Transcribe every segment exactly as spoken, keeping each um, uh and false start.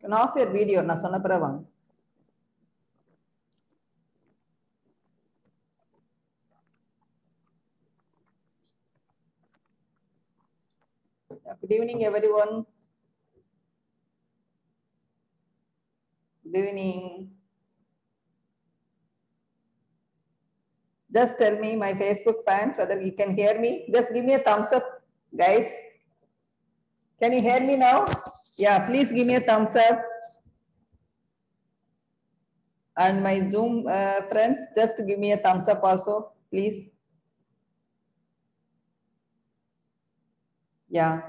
Turn off your video. Na sonna pira vaanga. Good evening, everyone. Good evening. Just tell me, my Facebook fans, whether you can hear me. Just give me a thumbs up, guys. Can you hear me now? Yeah, please give me a thumbs up. And my Zoom uh, friends, just give me a thumbs up also, please. Yeah.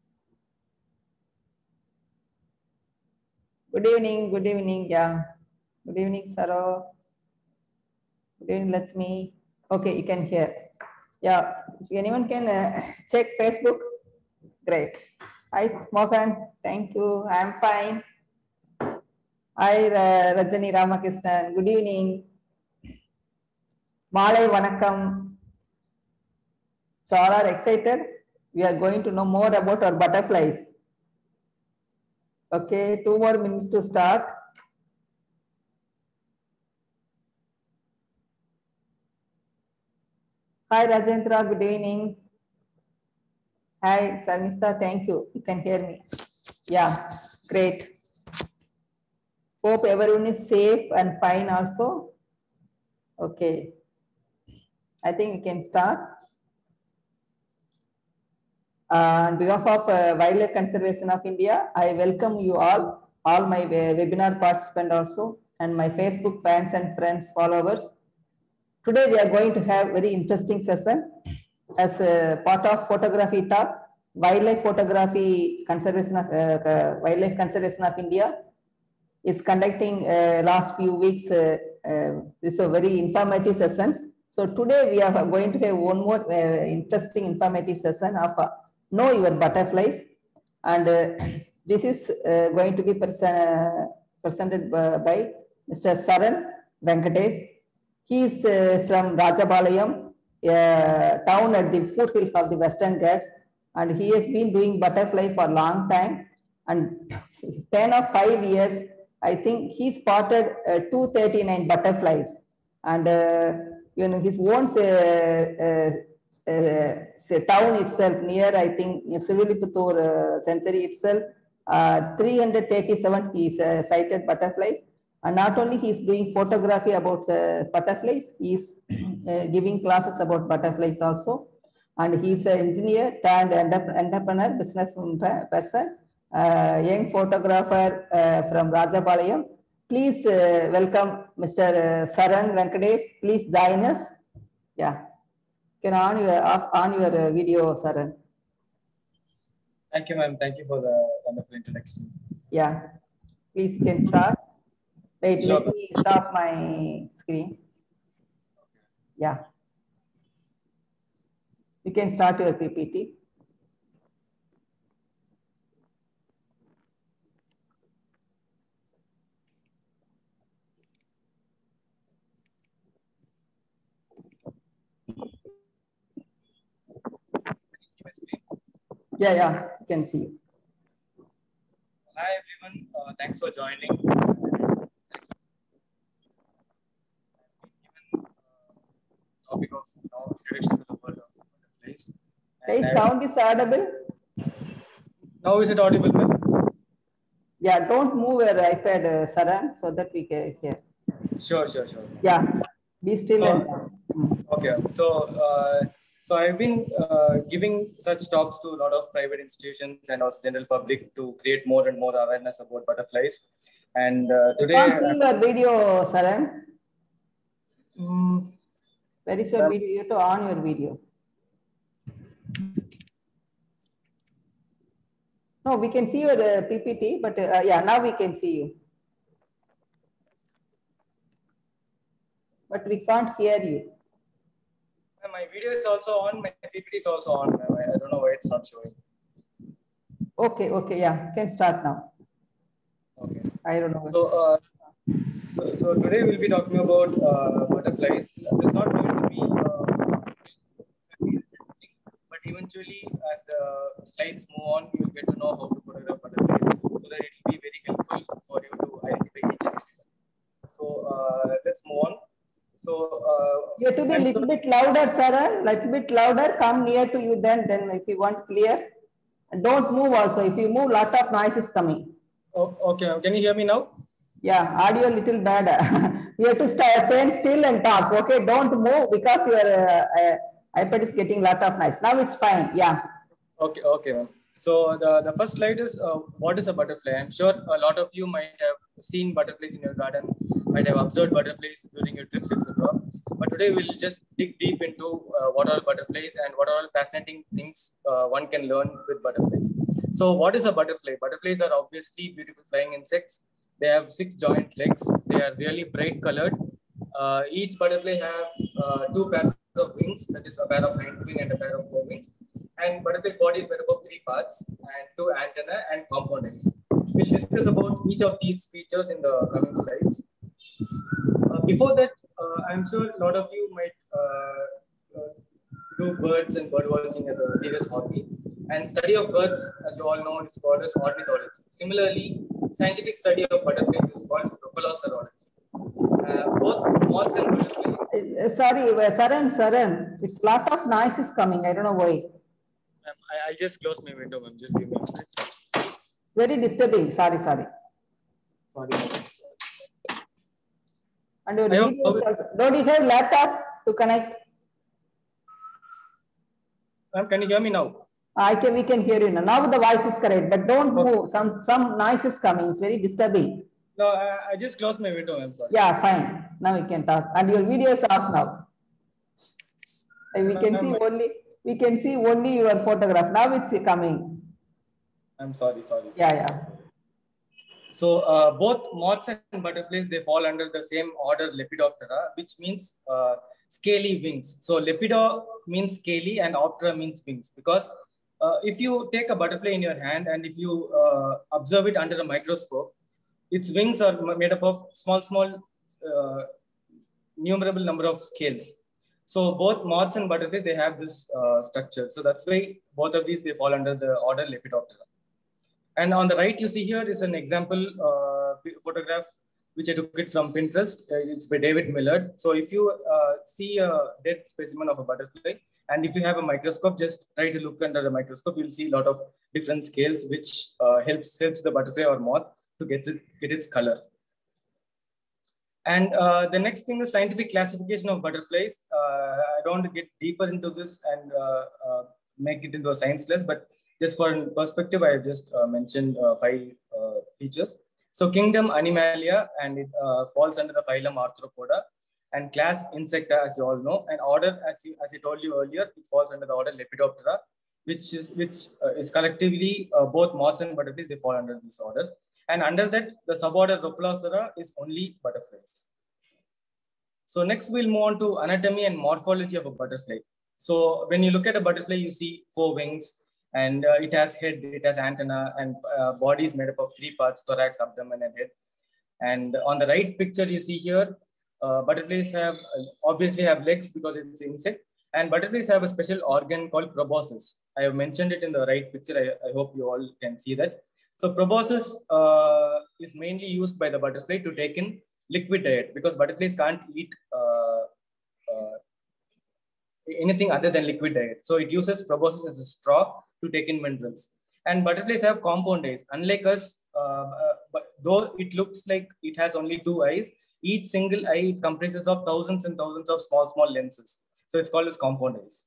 Good evening, good evening, yeah. Good evening, Saro. Good evening, Lakshmi. Okay, you can hear. Yeah, if anyone can uh, check Facebook, great. Hi, Mohan, thank you, I'm fine. Hi, uh, Rajani Ramakrishnan, good evening. Malay Vanakkam. So all are excited? We are going to know more about our butterflies. Okay, two more minutes to start. Hi, Rajendra, good evening. Hi, Sarmista, thank you. You can hear me. Yeah, great. Hope everyone is safe and fine also. Okay. I think we can start. Uh, on behalf of uh, Wildlife Conservation of India, I welcome you all, all my webinar participants also, and my Facebook fans and friends, followers. Today we are going to have very interesting session as a part of photography talk, Wildlife Photography Conservation of, uh, uh, Wildlife Conservation of India is conducting uh, last few weeks. Uh, uh, this is a very informative sessions. So today we are going to have one more uh, interesting informative session of uh, Know Your Butterflies, and uh, this is uh, going to be present, uh, presented by, by Mister Saran Venkatesh. He is uh, from Rajapalayam, a town at the foothills of the Western Ghats, and he has been doing butterfly for a long time. And span of five years, I think he spotted uh, two hundred thirty-nine butterflies, and uh, you know his own uh, uh, uh, town itself near, I think, Siviliputtur uh, century itself, uh, three hundred thirty-seven he uh, sighted butterflies. And not only he is doing photography about uh, butterflies, he is uh, giving classes about butterflies also. And he is an engineer turned entrepreneur, business person, uh, young photographer uh, from Rajapalayam. Please uh, welcome Mister Uh, Saran Venkatesh. Please join us. Yeah, can on your on your uh, video, Saran. Thank you, ma'am. Thank you for the wonderful introduction. Yeah, please you can start. Wait, sure. Let me stop my screen. Yeah. You can start your P P T. Yeah, yeah, you can see you. Hi, everyone. Uh, thanks for joining. Topic of now introduction to the world of butterflies. Hey, sound is audible. Now is it audible, ma'am? Yeah, don't move your iPad, uh, Saran, so that we can hear. Sure, sure, sure. Yeah, be still. Oh, and okay, so uh, so I've been uh, giving such talks to a lot of private institutions and also general public to create more and more awareness about butterflies. And uh, today, I can't see your video, Saran. Um, Where is your video? You have to on your video. No, we can see your uh, P P T, but uh, yeah, now we can see you. But we can't hear you. My video is also on, my P P T is also on. I don't know why it's not showing. Okay, okay, yeah, you can start now. Okay. I don't know. So, uh, so, so today we'll be talking about uh, butterflies. It's not going to be, uh, but eventually, as the slides move on, you will get to know how to photograph butterflies, so that it will be very helpful uh, let's move on. So uh, you have to be a little bit louder, sir. Little bit louder. Come near to you. Then, then if you want clear, and don't move. Also, if you move, lot of noise is coming. oh, okay, can you hear me now? Yeah, audio little bad. You have to stay, stand still and talk. Okay, don't move because your uh, uh, iPad is getting lot of noise. Now it's fine. Yeah. Okay, okay. So the, the first slide is uh, what is a butterfly? I'm sure a lot of you might have seen butterflies in your garden, might have observed butterflies during your trips, et cetera. But today we'll just dig deep into uh, what are butterflies and what are all fascinating things uh, one can learn with butterflies. So what is a butterfly? Butterflies are obviously beautiful flying insects. They have six joint legs. They are really bright colored. Uh, each butterfly have uh, two pairs of wings, that is a pair of hind wing and a pair of forewing. And butterfly's body is made up of three parts and two antennae and compound eyes. We'll discuss about each of these features in the coming slides. Uh, before that, uh, I'm sure a lot of you might uh, uh, do birds and bird watching as a serious hobby. And study of birds, as you all know, is called as ornithology. Similarly, scientific study of butterflies is called rhopalocerology. Uh, both moths and butterflies. Uh, sorry, uh, Saran, Saran, it's lot of noise is coming. I don't know why. Um, I, I'll just close my window, ma'am. Just give me a minute. Very disturbing. Sorry, sorry. Sorry. And your I hope- videos also. Don't you have laptop to connect? Ma'am, can you hear me now? I can, we can hear you now. Now the voice is correct, but don't move. Some, some noise is coming. It's very disturbing. No, I, I just closed my window. I'm sorry. Yeah, fine. Now we can talk. And your video is off now. And we can see only, we can see only your photograph. Now it's coming. I'm sorry, sorry. sorry. Yeah, yeah. So uh, both moths and butterflies, they fall under the same order Lepidoptera, which means uh, scaly wings. So Lepido means scaly and Optera means wings, because uh, if you take a butterfly in your hand and if you uh, observe it under a microscope, its wings are made up of small, small, uh, numerable number of scales. So both moths and butterflies, they have this uh, structure. So that's why both of these, they fall under the order Lepidoptera. And on the right, you see here is an example uh, photograph, which I took it from Pinterest. Uh, it's by David Millard. So if you uh, see a dead specimen of a butterfly, and if you have a microscope, just try to look under the microscope, you'll see a lot of different scales, which uh, helps, helps the butterfly or moth to get, it, get its color. And uh, the next thing is scientific classification of butterflies. Uh, I don't want to get deeper into this and uh, uh, make it into a science class, but just for perspective, I just uh, mentioned uh, five uh, features. So kingdom Animalia, and it uh, falls under the phylum Arthropoda, and class Insecta, as you all know, and order, as, you, as I told you earlier, it falls under the order Lepidoptera, which is which uh, is collectively uh, both moths and butterflies, they fall under this order. And under that, the suborder Rhopalocera is only butterflies. So next we'll move on to anatomy and morphology of a butterfly. So when you look at a butterfly, you see four wings, and uh, it has head, it has antenna, and uh, body is made up of three parts: thorax, abdomen, and head. And on the right picture you see here, uh, butterflies have uh, obviously have legs because it's an insect, and butterflies have a special organ called proboscis. I have mentioned it in the right picture. I, I hope you all can see that. So proboscis uh, is mainly used by the butterfly to take in liquid diet, because butterflies can't eat uh, uh, anything other than liquid diet. So it uses proboscis as a straw to take in minerals. And butterflies have compound eyes. Unlike us, uh, uh, but though it looks like it has only two eyes, each single eye comprises of thousands and thousands of small, small lenses. So it's called as compound eyes.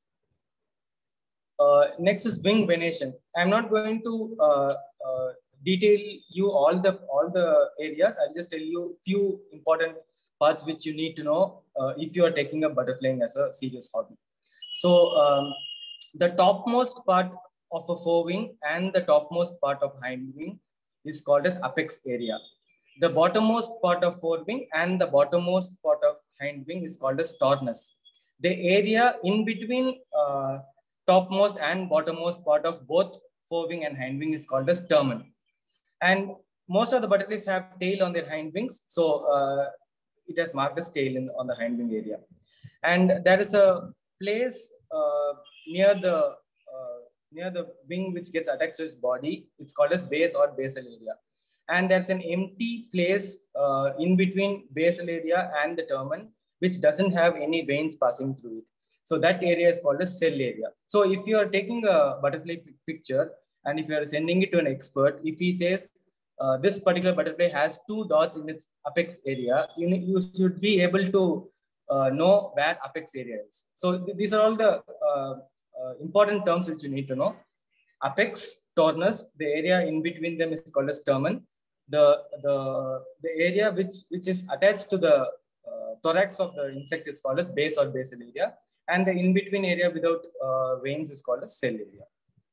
Uh, next is wing venation. I'm not going to uh, uh, detail you all the all the areas. I'll just tell you few important parts which you need to know uh, if you are taking up butterflying as a serious hobby. So um, the topmost part of a forewing and the topmost part of hindwing is called as apex area. The bottommost part of forewing and the bottommost part of hindwing is called as sternus. The area in between uh, topmost and bottommost part of both forewing and hindwing is called as stamen. And most of the butterflies have tail on their hind wings, so uh, it has marked as tail in, on the hindwing area. And there is a place uh, near the uh, near the wing which gets attached to its body. It's called as base or basal area. and there's an empty place uh, in between basal area and the termen, which doesn't have any veins passing through it. So that area is called a cell area. So if you are taking a butterfly picture and if you are sending it to an expert, if he says uh, this particular butterfly has two dots in its apex area, you, you should be able to uh, know where apex area is. So th these are all the uh, uh, important terms which you need to know. Apex, tornus, the area in between them is called as termen. The, the, the area which, which is attached to the uh, thorax of the insect is called as base or basal area. And the in-between area without uh, veins is called as cell area.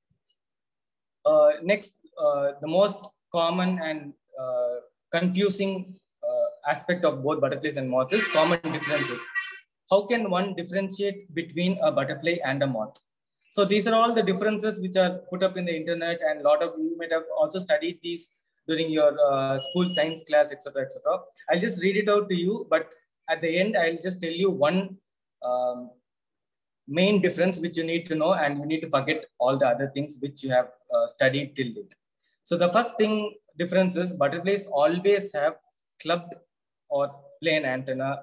Uh, next, uh, the most common and uh, confusing uh, aspect of both butterflies and moths is common differences. How can one differentiate between a butterfly and a moth? So these are all the differences which are put up in the internet, and a lot of you might have also studied these during your uh, school science class, et cetera, et cetera. I'll just read it out to you, but at the end, I'll just tell you one um, main difference which you need to know, and you need to forget all the other things which you have uh, studied till date. So the first thing difference is butterflies always have clubbed or plain antenna,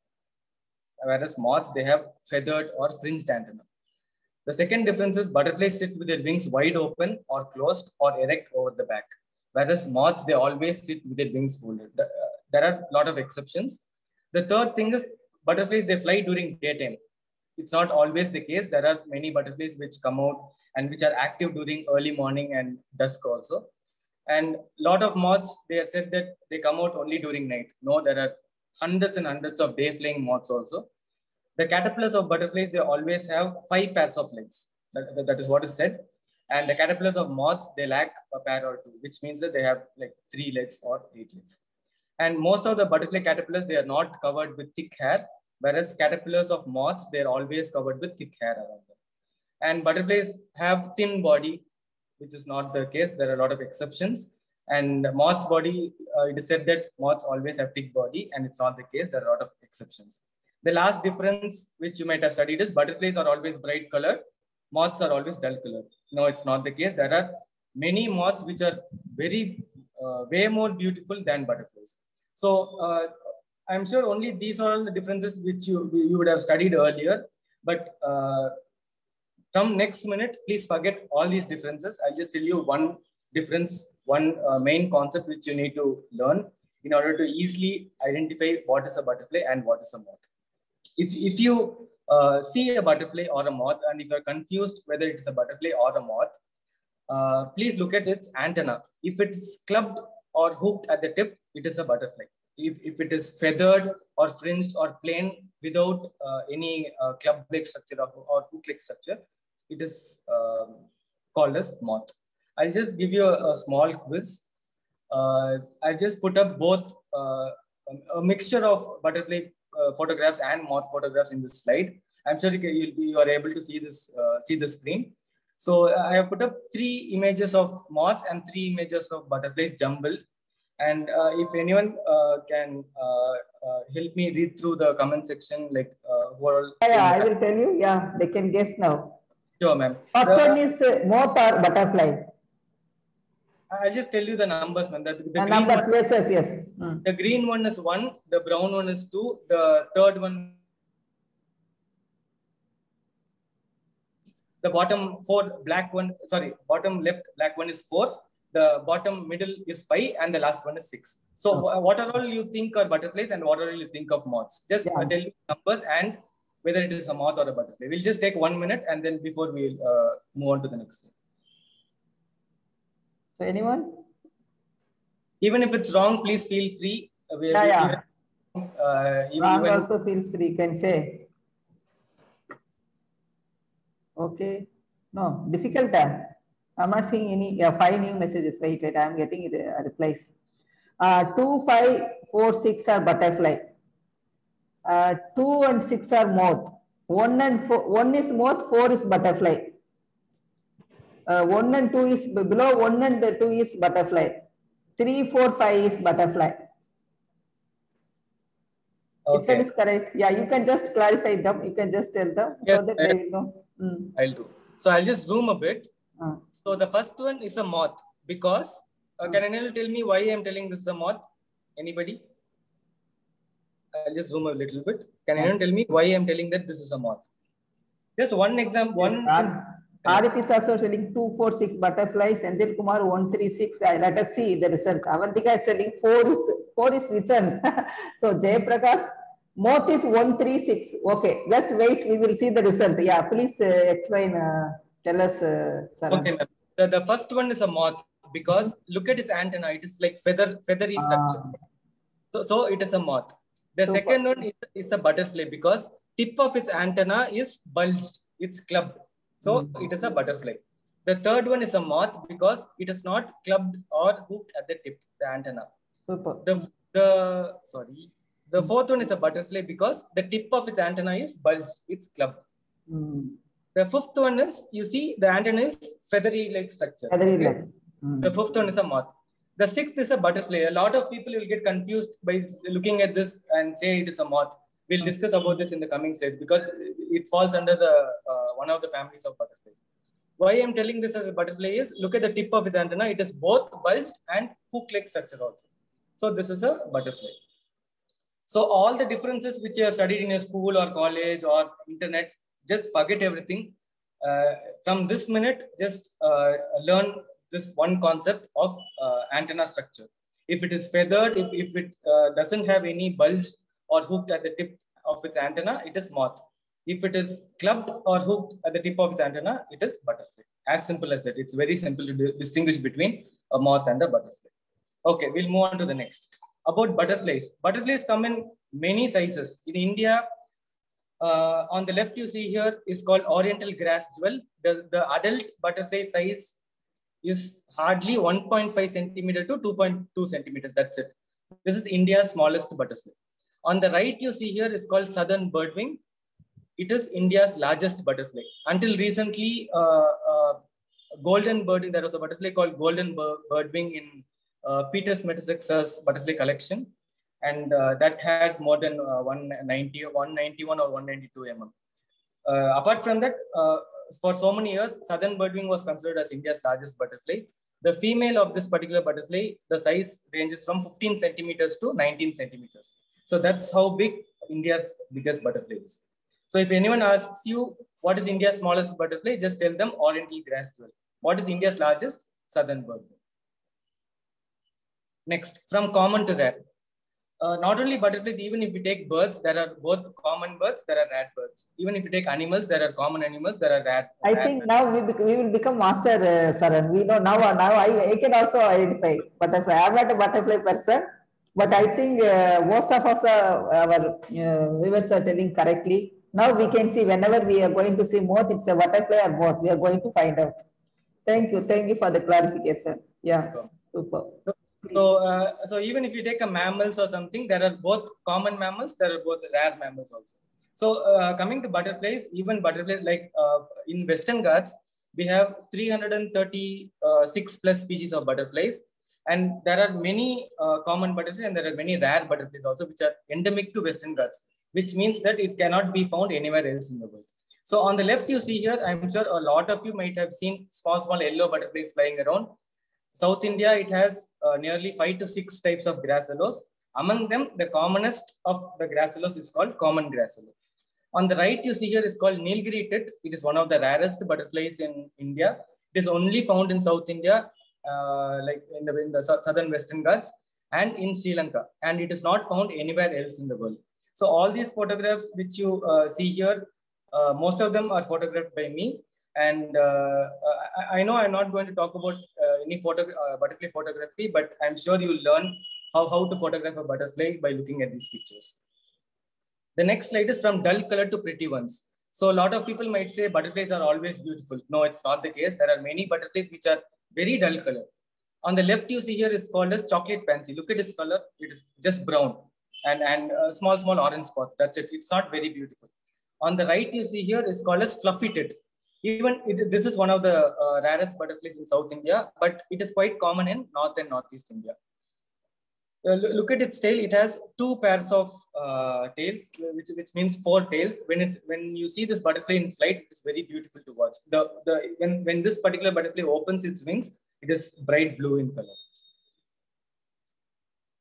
whereas moths, they have feathered or fringed antenna. The second difference is butterflies sit with their wings wide open or closed or erect over the back, whereas moths, they always sit with their wings folded. The, uh, there are a lot of exceptions. The third thing is butterflies, they fly during daytime. It's not always the case. There are many butterflies which come out and which are active during early morning and dusk also. And a lot of moths, they have said that they come out only during night. No, there are hundreds and hundreds of day flying moths also. The caterpillars of butterflies, they always have five pairs of legs. That, that, that is what is said. And the caterpillars of moths, they lack a pair or two, which means that they have like three legs or eight legs. And most of the butterfly caterpillars, they are not covered with thick hair, whereas caterpillars of moths, they're always covered with thick hair around them. And butterflies have thin body, which is not the case. There are a lot of exceptions. And moth's body, uh, it is said that moths always have thick body, and it's not the case. There are a lot of exceptions. The last difference which you might have studied is butterflies are always bright colored. Moths are always dull colored. No, it's not the case. There are many moths which are very, uh, way more beautiful than butterflies. So uh, I'm sure only these are all the differences which you, you would have studied earlier. But uh, from next minute, please forget all these differences. I'll just tell you one difference, one uh, main concept which you need to learn in order to easily identify what is a butterfly and what is a moth. If, if you uh, see a butterfly or a moth, and if you're confused whether it is a butterfly or a moth, uh, please look at its antenna. If it's clubbed or hooked at the tip, it is a butterfly. If, if it is feathered or fringed or plain without uh, any uh, club-like structure or, or hook-like structure, it is um, called as moth. I'll just give you a, a small quiz. Uh, I just put up both uh, a mixture of butterfly uh, photographs and moth photographs in this slide. I'm sure you, can, you, you are able to see this, uh, see the screen. So I have put up three images of moths and three images of butterflies jumbled. And uh, if anyone uh, can uh, uh, help me read through the comment section, like uh, who are all Yeah, I will tell you. Yeah, they can guess now. Sure, ma'am. First one is uh, moth or butterfly. I'll just tell you the numbers, man. The, the green numbers, one, yes, yes, yes. Mm. The green one is one, the brown one is two, the third one, the bottom four black one, sorry, bottom left black one is four, the bottom middle is five, and the last one is six. So oh. what are all you think are butterflies and what are all you think of moths? Just yeah. tell you numbers and whether it is a moth or a butterfly. We'll just take one minute and then before we'll uh, move on to the next one. So anyone? Even if it's wrong, please feel free. We, yeah, we, yeah. Even, uh, even, wrong even, also feels free, can say. Okay. No, difficult time. I'm not seeing any, yeah, five new messages. Wait, wait, I'm getting it, uh, replies. Uh, two, five, four, six are butterfly. Uh, two and six are moth. One and four, one is moth, four is butterfly. Uh, one and two is below one and the two is butterfly. Three, four, five is butterfly. Okay. If that is correct, yeah, you can just clarify them. You can just tell them yes, so that they will know. Mm. I'll do. So I'll just zoom a bit. Uh. So the first one is a moth because uh, can anyone tell me why I'm telling this is a moth? Anybody? I'll just zoom a little bit. Can Yeah. anyone tell me why I'm telling that this is a moth? Just one example. Yes, One. Ar- Arif is also telling two four six butterflies, and then Kumar one three six. Uh, let us see the result. Avantika is telling four is four is written. So Jayaprakash, moth is one three six. Okay, just wait. We will see the result. Yeah, please uh, explain. Uh, tell us, uh, Saran. Okay, the, the first one is a moth because look at its antenna. It is like feather feathery structure. Ah. So, so it is a moth. The Super. second one is, is a butterfly because tip of its antenna is bulged. It's clubbed. So Mm. it is a butterfly. The third one is a moth because it is not clubbed or hooked at the tip, the antenna. Super. The, the sorry. The fourth one is a butterfly because the tip of its antenna is bulged. It's clubbed. Mm. The fifth one is, you see, the antenna is feathery-like structure. Feathery Okay? legs. Mm. The fifth one is a moth. The sixth is a butterfly. A lot of people will get confused by looking at this and say it is a moth. We'll discuss about this in the coming stage because it falls under the uh, one of the families of butterflies. Why I'm telling this as a butterfly is, look at the tip of its antenna. It is both bulged and hook-like structure also. So this is a butterfly. So all the differences which you have studied in a school or college or internet, just forget everything. Uh, from this minute, just uh, learn this one concept of uh, antenna structure. If it is feathered, if, if it uh, doesn't have any bulged or hooked at the tip of its antenna, it is moth. If it is clubbed or hooked at the tip of its antenna, it is butterfly. As simple as that. It's very simple to distinguish between a moth and a butterfly. Okay, we'll move on to the next. About butterflies. Butterflies come in many sizes. In India, uh, on the left you see here is called Oriental grass jewel. The, the adult butterfly size is hardly one point five centimeter to two point two centimeters. That's it. This is India's smallest butterfly. On the right you see here is called Southern birdwing. It is India's largest butterfly. Until recently, uh, uh, golden birdwing, there was a butterfly called golden birdwing in uh, Peter Smetaszek's butterfly collection. And uh, that had more than uh, one ninety, one ninety-one or one ninety-two millimeters. Uh, apart from that, uh, for so many years, Southern birdwing was considered as India's largest butterfly. The female of this particular butterfly, the size ranges from fifteen centimeters to nineteen centimeters. So that's how big India's biggest butterfly is. So if anyone asks you, what is India's smallest butterfly, just tell them Oriental grass jewel. What is India's largest? Southern birdwing. Next, from common to rare. Uh, not only butterflies, even if we take birds, there are both common birds, there are rare birds. Even if you take animals, there are common animals, there are rare. I rare think birds. now we, we will become master, uh, Saran. We know now, now I, I can also identify butterfly. I'm not a butterfly person, but I think uh, most of us, uh, our uh, viewers are telling correctly. Now we can see whenever we are going to see moth, it's a butterfly or moth. We are going to find out. Thank you. Thank you for the clarification. Yeah, super. So, so, uh, so even if you take a mammals or something, there are both common mammals, there are both rare mammals also. So uh, coming to butterflies, even butterflies like uh, in Western Ghats, we have three hundred thirty-six plus species of butterflies. And there are many uh, common butterflies and there are many rare butterflies also, which are endemic to Western Ghats, which means that it cannot be found anywhere else in the world. So on the left, you see here, I'm sure a lot of you might have seen small, small yellow butterflies flying around. South India, it has uh, nearly five to six types of grass willows. Among them, the commonest of the grass willows is called common grass willow. On the right, you see here is called Nilgiri tit. It is one of the rarest butterflies in India. It is only found in South India, uh, like in the, in the southern Western Ghats and in Sri Lanka. And it is not found anywhere else in the world. So all these photographs which you uh, see here, uh, most of them are photographed by me. And uh, I, I know I'm not going to talk about uh, any photo, uh, butterfly photography, but I'm sure you'll learn how, how to photograph a butterfly by looking at these pictures. The next slide is from dull color to pretty ones. So a lot of people might say butterflies are always beautiful. No, it's not the case. There are many butterflies which are very dull color. On the left, you see here is called as chocolate pansy. Look at its color. It is just brown and, and uh, small, small orange spots. That's it. It's not very beautiful. On the right, you see here is called as fluffy tit. Even it, this is one of the uh, rarest butterflies in South India, but it is quite common in North and Northeast India. Uh, look at its tail. It has two pairs of uh, tails, which, which means four tails. When it when you see this butterfly in flight, it's very beautiful to watch. The, the, when, when this particular butterfly opens its wings, it is bright blue in color.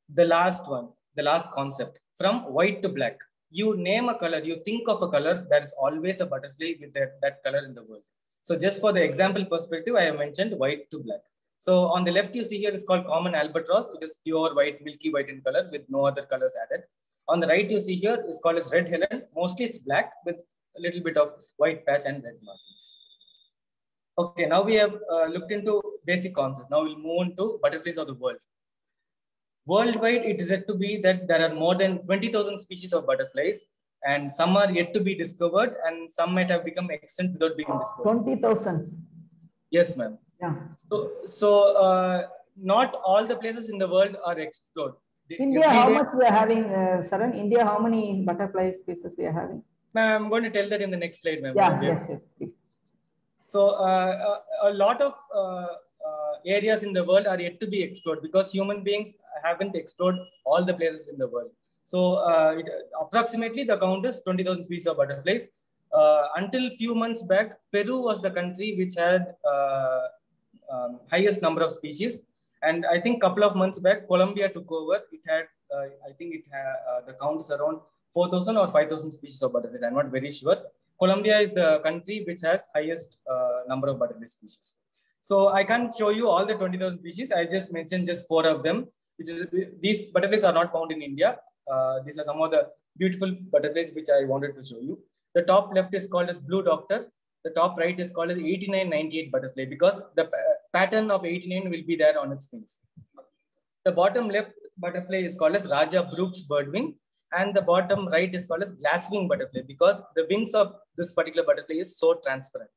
the last one, the last concept, from white to black. You name a color, you think of a color, that is always a butterfly with that, that color in the world. So just for the example perspective, I have mentioned white to black. So on the left, you see here is called common albatross. It is pure white, milky white in color with no other colors added. On the right, you see here is called as red heron. Mostly it's black with a little bit of white patch and red markings. Okay, now we have uh, looked into basic concepts. Now we'll move on to butterflies of the world. Worldwide, it is said to be that there are more than twenty thousand species of butterflies, and some are yet to be discovered, and some might have become extinct without being discovered. twenty thousand. Yes, ma'am. Yeah. So, so uh, not all the places in the world are explored. India, Every how day, much we are having, uh, Saran? India, how many butterfly species we are having? Ma'am, I'm going to tell that in the next slide, ma'am. Yeah, yes, yes, please. So, uh, a, a lot of uh, uh, areas in the world are yet to be explored because human beings haven't explored all the places in the world. So, uh, it, approximately the count is twenty thousand species of butterflies. Uh, until few months back, Peru was the country which had uh, um, highest number of species. And I think couple of months back, Colombia took over. It had, uh, I think it had, uh, the count is around four thousand or five thousand species of butterflies. I'm not very sure. Colombia is the country which has highest uh, number of butterfly species. So I can't show you all the twenty thousand species. I just mentioned just four of them. Which is, these butterflies are not found in India. Uh, these are some of the beautiful butterflies which I wanted to show you. The top left is called as Blue Doctor. The top right is called as eighty-nine ninety-eight butterfly because the pattern of eighty-nine will be there on its wings. The bottom left butterfly is called as Raja Brooks birdwing, and the bottom right is called as glasswing butterfly because the wings of this particular butterfly is so transparent.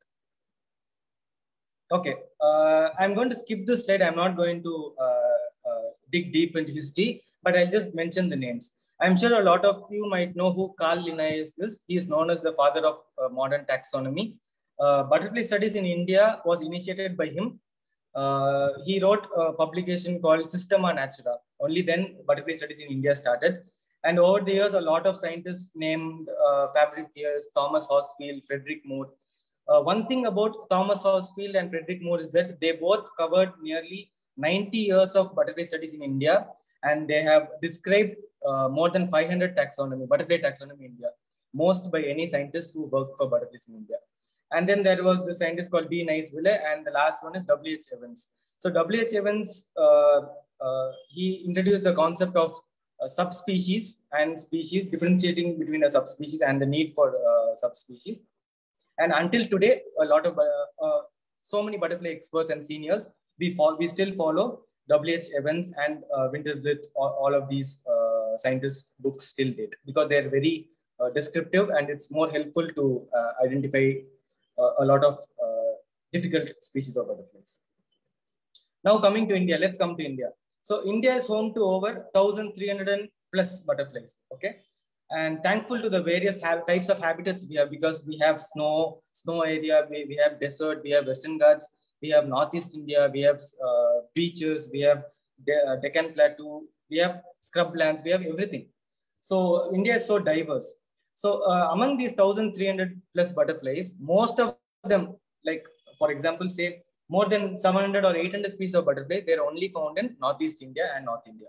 Okay, uh, I'm going to skip this slide. I'm not going to uh, uh, dig deep into history, but I'll just mention the names. I'm sure a lot of you might know who Carl Linnaeus is. He is known as the father of uh, modern taxonomy. Uh, butterfly studies in India was initiated by him. Uh, he wrote a publication called Systema Natura. Only then butterfly studies in India started. And over the years, a lot of scientists named uh, Fabricius, Thomas Horsfield, Frederick Moore. Uh, one thing about Thomas Horsfield and Frederick Moore is that they both covered nearly ninety years of butterfly studies in India. And they have described uh, more than five hundred taxonomy, butterfly taxonomy in India, most by any scientist who worked for butterflies in India. And then there was the scientist called D. Nice-Villay, and the last one is W H Evans. So W H Evans, uh, uh, he introduced the concept of uh, subspecies and species, differentiating between a subspecies and the need for uh, subspecies. And until today, a lot of, uh, uh, so many butterfly experts and seniors, we, follow, we still follow W H Evans and uh, Winterblith, all, all of these uh, scientists' books still date because they're very uh, descriptive and it's more helpful to uh, identify uh, a lot of uh, difficult species of butterflies. Now coming to India, let's come to India. So India is home to over one thousand three hundred plus butterflies, okay? And thankful to the various types of habitats we have because we have snow, snow area, we, we have desert, we have Western Ghats, we have Northeast India, we have uh, beaches, we have De uh, Deccan Plateau, we have scrublands, we have everything. So India is so diverse. So uh, among these one thousand three hundred plus butterflies, most of them, like for example, say more than seven hundred or eight hundred species of butterflies, they're only found in Northeast India and North India.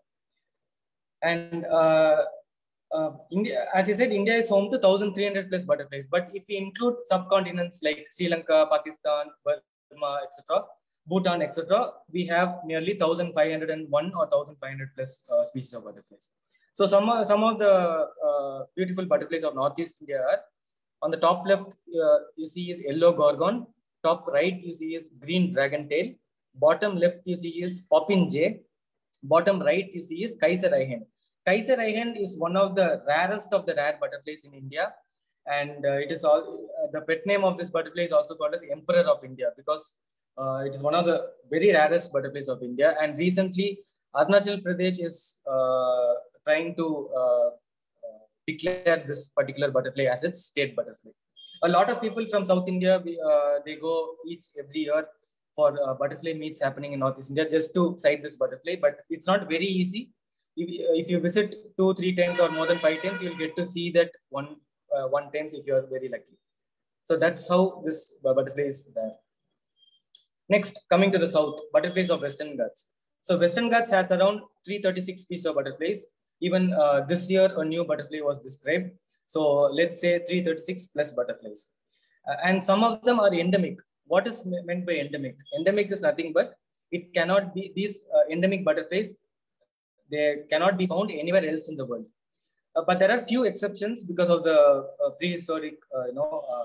And uh, uh, India, as I said, India is home to one thousand three hundred plus butterflies. But if we include subcontinents like Sri Lanka, Pakistan, Burma, et cetera, Bhutan, et cetera, we have nearly one thousand five hundred one or one thousand five hundred plus uh, species of butterflies. So some, uh, some of the uh, beautiful butterflies of Northeast India are, on the top left, uh, you see is yellow gorgon. Top right, you see is green dragon tail. Bottom left, you see is poppin jay. Bottom right, you see is Kaiser Ihand. Kaiser Ihand is one of the rarest of the rare butterflies in India. And uh, it is all, uh, the pet name of this butterfly is also called as Emperor of India because uh, it is one of the very rarest butterflies of India. And recently, Arunachal Pradesh is uh, trying to uh, uh, declare this particular butterfly as its state butterfly. A lot of people from South India, we, uh, they go each every year for uh, butterfly meets happening in Northeast India just to sight this butterfly, but it's not very easy. If, if you visit two, three times or more than five times, you'll get to see that one, uh, one times if you're very lucky. So that's how this butterfly is there. Next, coming to the south, butterflies of Western Ghats. So Western Ghats has around three hundred thirty-six species of butterflies. Even uh, this year, a new butterfly was described. So let's say three hundred thirty-six plus butterflies. Uh, and some of them are endemic. What is meant by endemic? Endemic is nothing but it cannot be, these uh, endemic butterflies, they cannot be found anywhere else in the world. Uh, but there are few exceptions because of the uh, prehistoric, uh, you know, uh,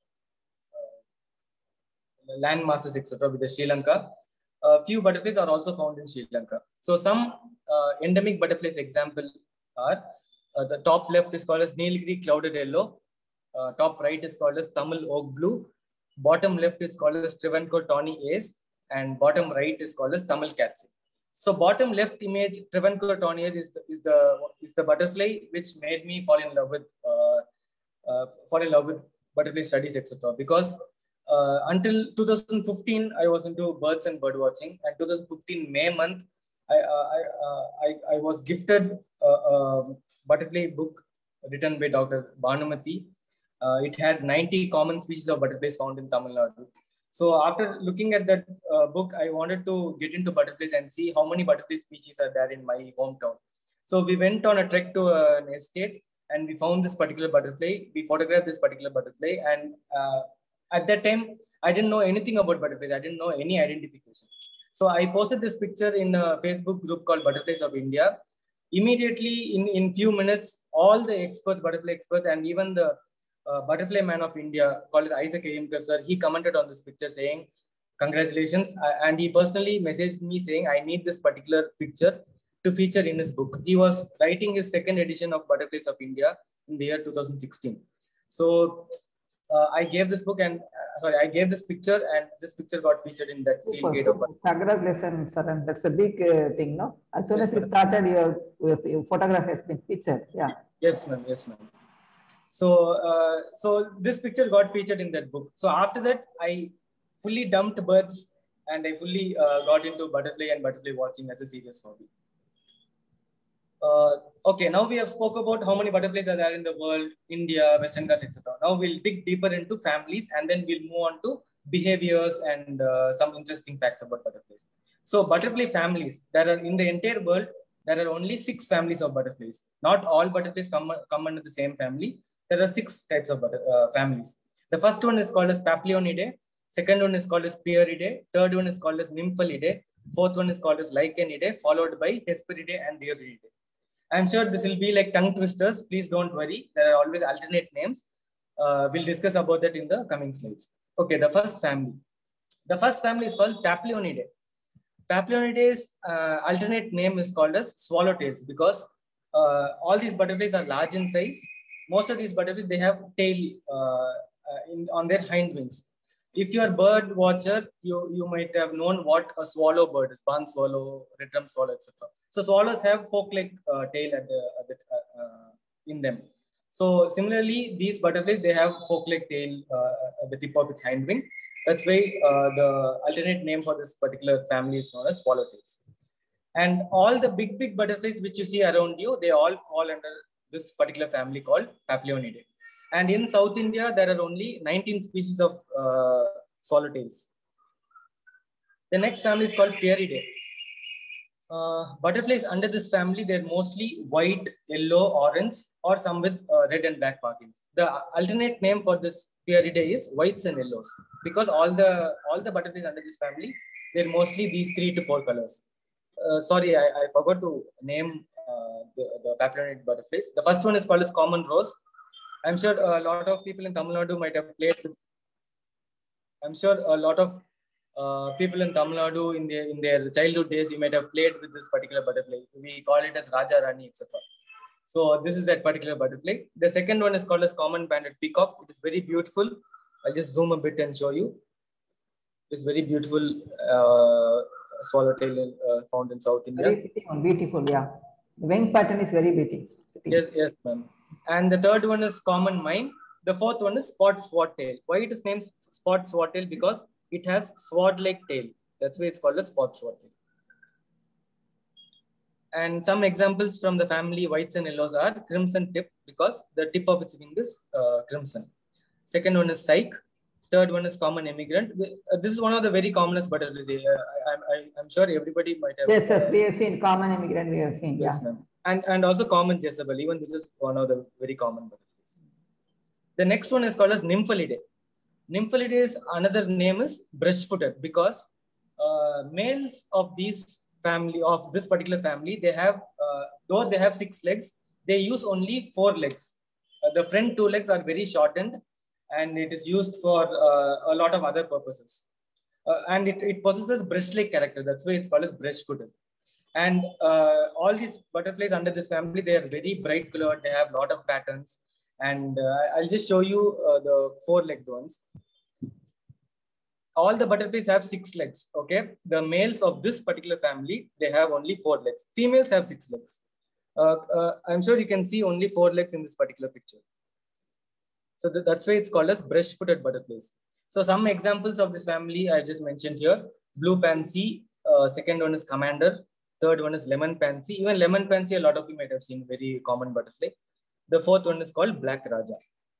uh, land masses, et cetera. With the Sri Lanka, a uh, few butterflies are also found in Sri Lanka. So some uh, endemic butterflies example are uh, the top left is called as Nilgiri clouded yellow. Uh, top right is called as Tamil oak blue. Bottom left is called as Travancore tawny ace, and bottom right is called as Tamil cat's. So bottom left image, Travancore tawny ace, is the is the is the butterfly which made me fall in love with uh, uh, fall in love with butterfly studies, et cetera. Because uh, until two thousand fifteen, I was into birds and bird watching, and two thousand fifteen May month, I uh, I, uh, I I was gifted a, a butterfly book written by Doctor Bhanumati. Uh, it had ninety common species of butterflies found in Tamil Nadu. So after looking at that uh, book, I wanted to get into butterflies and see how many butterfly species are there in my hometown. So we went on a trek to uh, an estate and we found this particular butterfly. We photographed this particular butterfly. And uh, at that time, I didn't know anything about butterflies. I didn't know any identification. So I posted this picture in a Facebook group called Butterflies of India. Immediately, in, in few minutes, all the experts, butterfly experts, and even the Uh, butterfly man of India called as Isaac Aimker, sir, he commented on this picture saying, congratulations. Uh, and he personally messaged me saying, I need this particular picture to feature in his book. He was writing his second edition of Butterflies of India in the year two thousand sixteen. So uh, I gave this book and, uh, sorry, I gave this picture and this picture got featured in that field gate of butterflies. Congratulations, sir. And that's a big uh, thing, no? As soon yes, as you started, your, your photograph has been featured. Yeah. Yes, ma'am. Yes, ma'am. So, uh, so this picture got featured in that book. So after that, I fully dumped birds and I fully uh, got into butterfly and butterfly watching as a serious hobby. Uh, okay, now we have spoke about how many butterflies are there in the world, India, Western Ghats, et cetera. Now we'll dig deeper into families and then we'll move on to behaviors and uh, some interesting facts about butterflies. So butterfly families, there are in the entire world, there are only six families of butterflies. Not all butterflies come, come under the same family. There are six types of uh, families. The first one is called as Papilionidae. Second one is called as Pieridae. Third one is called as Nymphalidae. Fourth one is called as Lichenidae, followed by Hesperidae and Dioridae. I'm sure this will be like tongue twisters. Please don't worry. There are always alternate names. Uh, we'll discuss about that in the coming slides. Okay, the first family. The first family is called Papilionidae. Papilionidae's uh, alternate name is called as swallowtails because uh, all these butterflies are large in size. Most of these butterflies, they have tail uh, uh, in, on their hind wings. If you're a bird watcher, you, you might have known what a swallow bird is, barn swallow, red-drum swallow, et cetera. So swallows have fork-like uh, tail at the, at the, uh, uh, in them. So similarly, these butterflies, they have fork-like tail uh, at the tip of its hind wing. That's why uh, the alternate name for this particular family is known as swallowtails. And all the big, big butterflies which you see around you, they all fall under this particular family called Papilionidae. And in South India, there are only nineteen species of uh, swallowtails. The next family is called Pieridae. Uh, butterflies under this family, they're mostly white, yellow, orange, or some with uh, red and black markings. The alternate name for this Pieridae is whites and yellows because all the all the butterflies under this family, they're mostly these three to four colors. Uh, sorry, I, I forgot to name uh, the, the Papilionidae butterflies. The first one is called as common rose. I'm sure a lot of people in Tamil Nadu might have played with. I'm sure a lot of uh, people in Tamil Nadu in their in their childhood days, you might have played with this particular butterfly. We call it as Raja Rani, et cetera. So this is that particular butterfly. The second one is called as common banded peacock. It is very beautiful. I'll just zoom a bit and show you. It's very beautiful. Uh, swallowtail uh, found in South India. Very beautiful, beautiful, yeah. The wing pattern is very beautiful. Yes, yes, ma'am. And the third one is common mime. The fourth one is spot swordtail. Why it is named spot swordtail? Because it has sword-like tail. That's why it's called a spot swordtail. And some examples from the family whites and yellows are crimson tip because the tip of its wing is uh, crimson. Second one is cyke. Third one is common immigrant. This is one of the very commonest butterflies. Uh, I, I, I'm sure everybody might have. Yes, yes, we have seen common immigrant. We have seen. Yes, yeah. ma'am. And and also common Jezebel. Even this is one of the very common butterflies. The next one is called as Nymphalidae. Nymphalidae is another name is brush-footed because uh, males of these family of this particular family, they have uh, though they have six legs, they use only four legs. Uh, the front two legs are very shortened, and it is used for uh, a lot of other purposes. Uh, and it, it possesses brush-like character. That's why it's called as brush-footed. And uh, all these butterflies under this family, they are very bright colored. They have a lot of patterns. And uh, I'll just show you uh, the four-legged ones. All the butterflies have six legs, okay? The males of this particular family, they have only four legs. Females have six legs. Uh, uh, I'm sure you can see only four legs in this particular picture. So th that's why it's called as brush-footed butterflies. So some examples of this family I just mentioned here: blue pansy, uh, second one is commander, third one is lemon pansy. Even lemon pansy, a lot of you might have seen, very common butterfly. The fourth one is called black raja.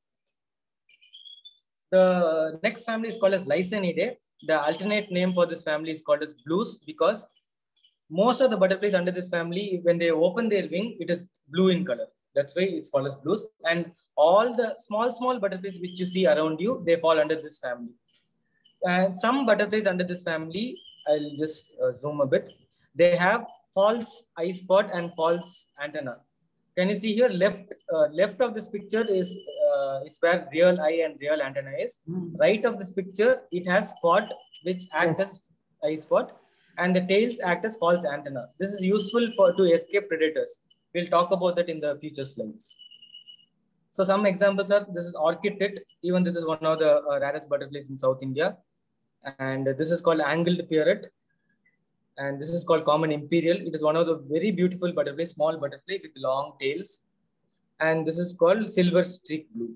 The next family is called as Lysanidae. The alternate name for this family is called as blues because most of the butterflies under this family, when they open their wing, it is blue in color. That's why it's called as blues. And all the small, small butterflies which you see around you, they fall under this family. And some butterflies under this family, I'll just uh, zoom a bit. They have false eye spot and false antenna. Can you see here? Left, uh, left of this picture is, uh, is where real eye and real antenna is. Mm. Right of this picture, it has spot which act yes. as eye spot, and the tails act as false antenna. This is useful for to escape predators. We'll talk about that in the future slides. So some examples are, this is orchid tit. Even this is one of the uh, rarest butterflies in South India. And this is called angled pierrot. And this is called common imperial. It is one of the very beautiful butterflies, small butterfly with long tails. And this is called silver streak blue.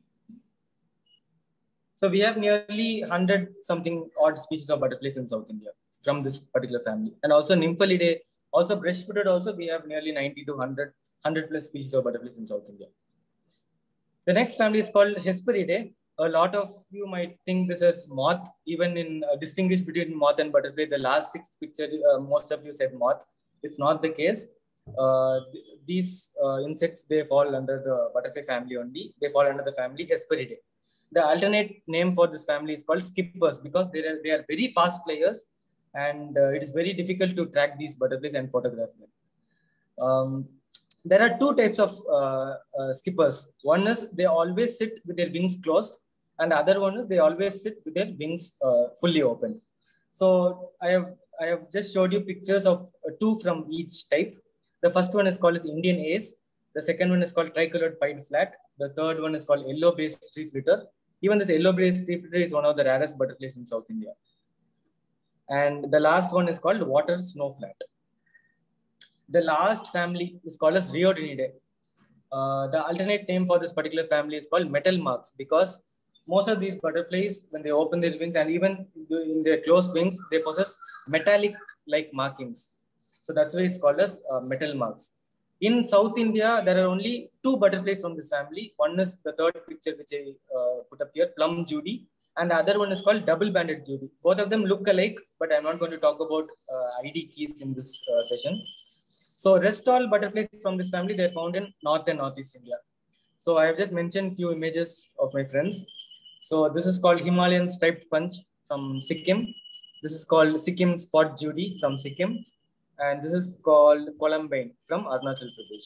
So we have nearly one hundred something odd species of butterflies in South India from this particular family. And also Nymphalidae, also brush-footed also, we have nearly ninety to one hundred, one hundred plus species of butterflies in South India. The next family is called Hesperidae. A lot of you might think this is moth. Even in uh, distinguish between moth and butterfly, the last six picture, uh, most of you said moth. It's not the case. Uh, th these uh, insects, they fall under the butterfly family only. They fall under the family Hesperidae. The alternate name for this family is called skippers because they are, they are very fast flyers, and uh, it is very difficult to track these butterflies and photograph them. Um, There are two types of uh, uh, skippers. One is they always sit with their wings closed, and the other one is they always sit with their wings uh, fully open. So I have I have just showed you pictures of uh, two from each type. The first one is called as Indian ace. The second one is called tricolored pied flat. The third one is called yellow-based tree flitter. Even this yellow-based tree flitter is one of the rarest butterflies in South India. And the last one is called water snow flat. The last family is called as Rheodinidae. Uh, the alternate name for this particular family is called metal marks because most of these butterflies, when they open their wings and even in their closed wings, they possess metallic-like markings. So that's why it's called as uh, metal marks. In South India, there are only two butterflies from this family. One is the third picture which I uh, put up here, plum Judy, and the other one is called double-banded Judy. Both of them look alike, but I'm not going to talk about uh, I D keys in this uh, session. So rest all butterflies from this family, they're found in North and Northeast India. So I have just mentioned few images of my friends. So this is called Himalayan striped punch from Sikkim. This is called Sikkim spot Judy from Sikkim. And this is called Columbine from Arunachal Pradesh.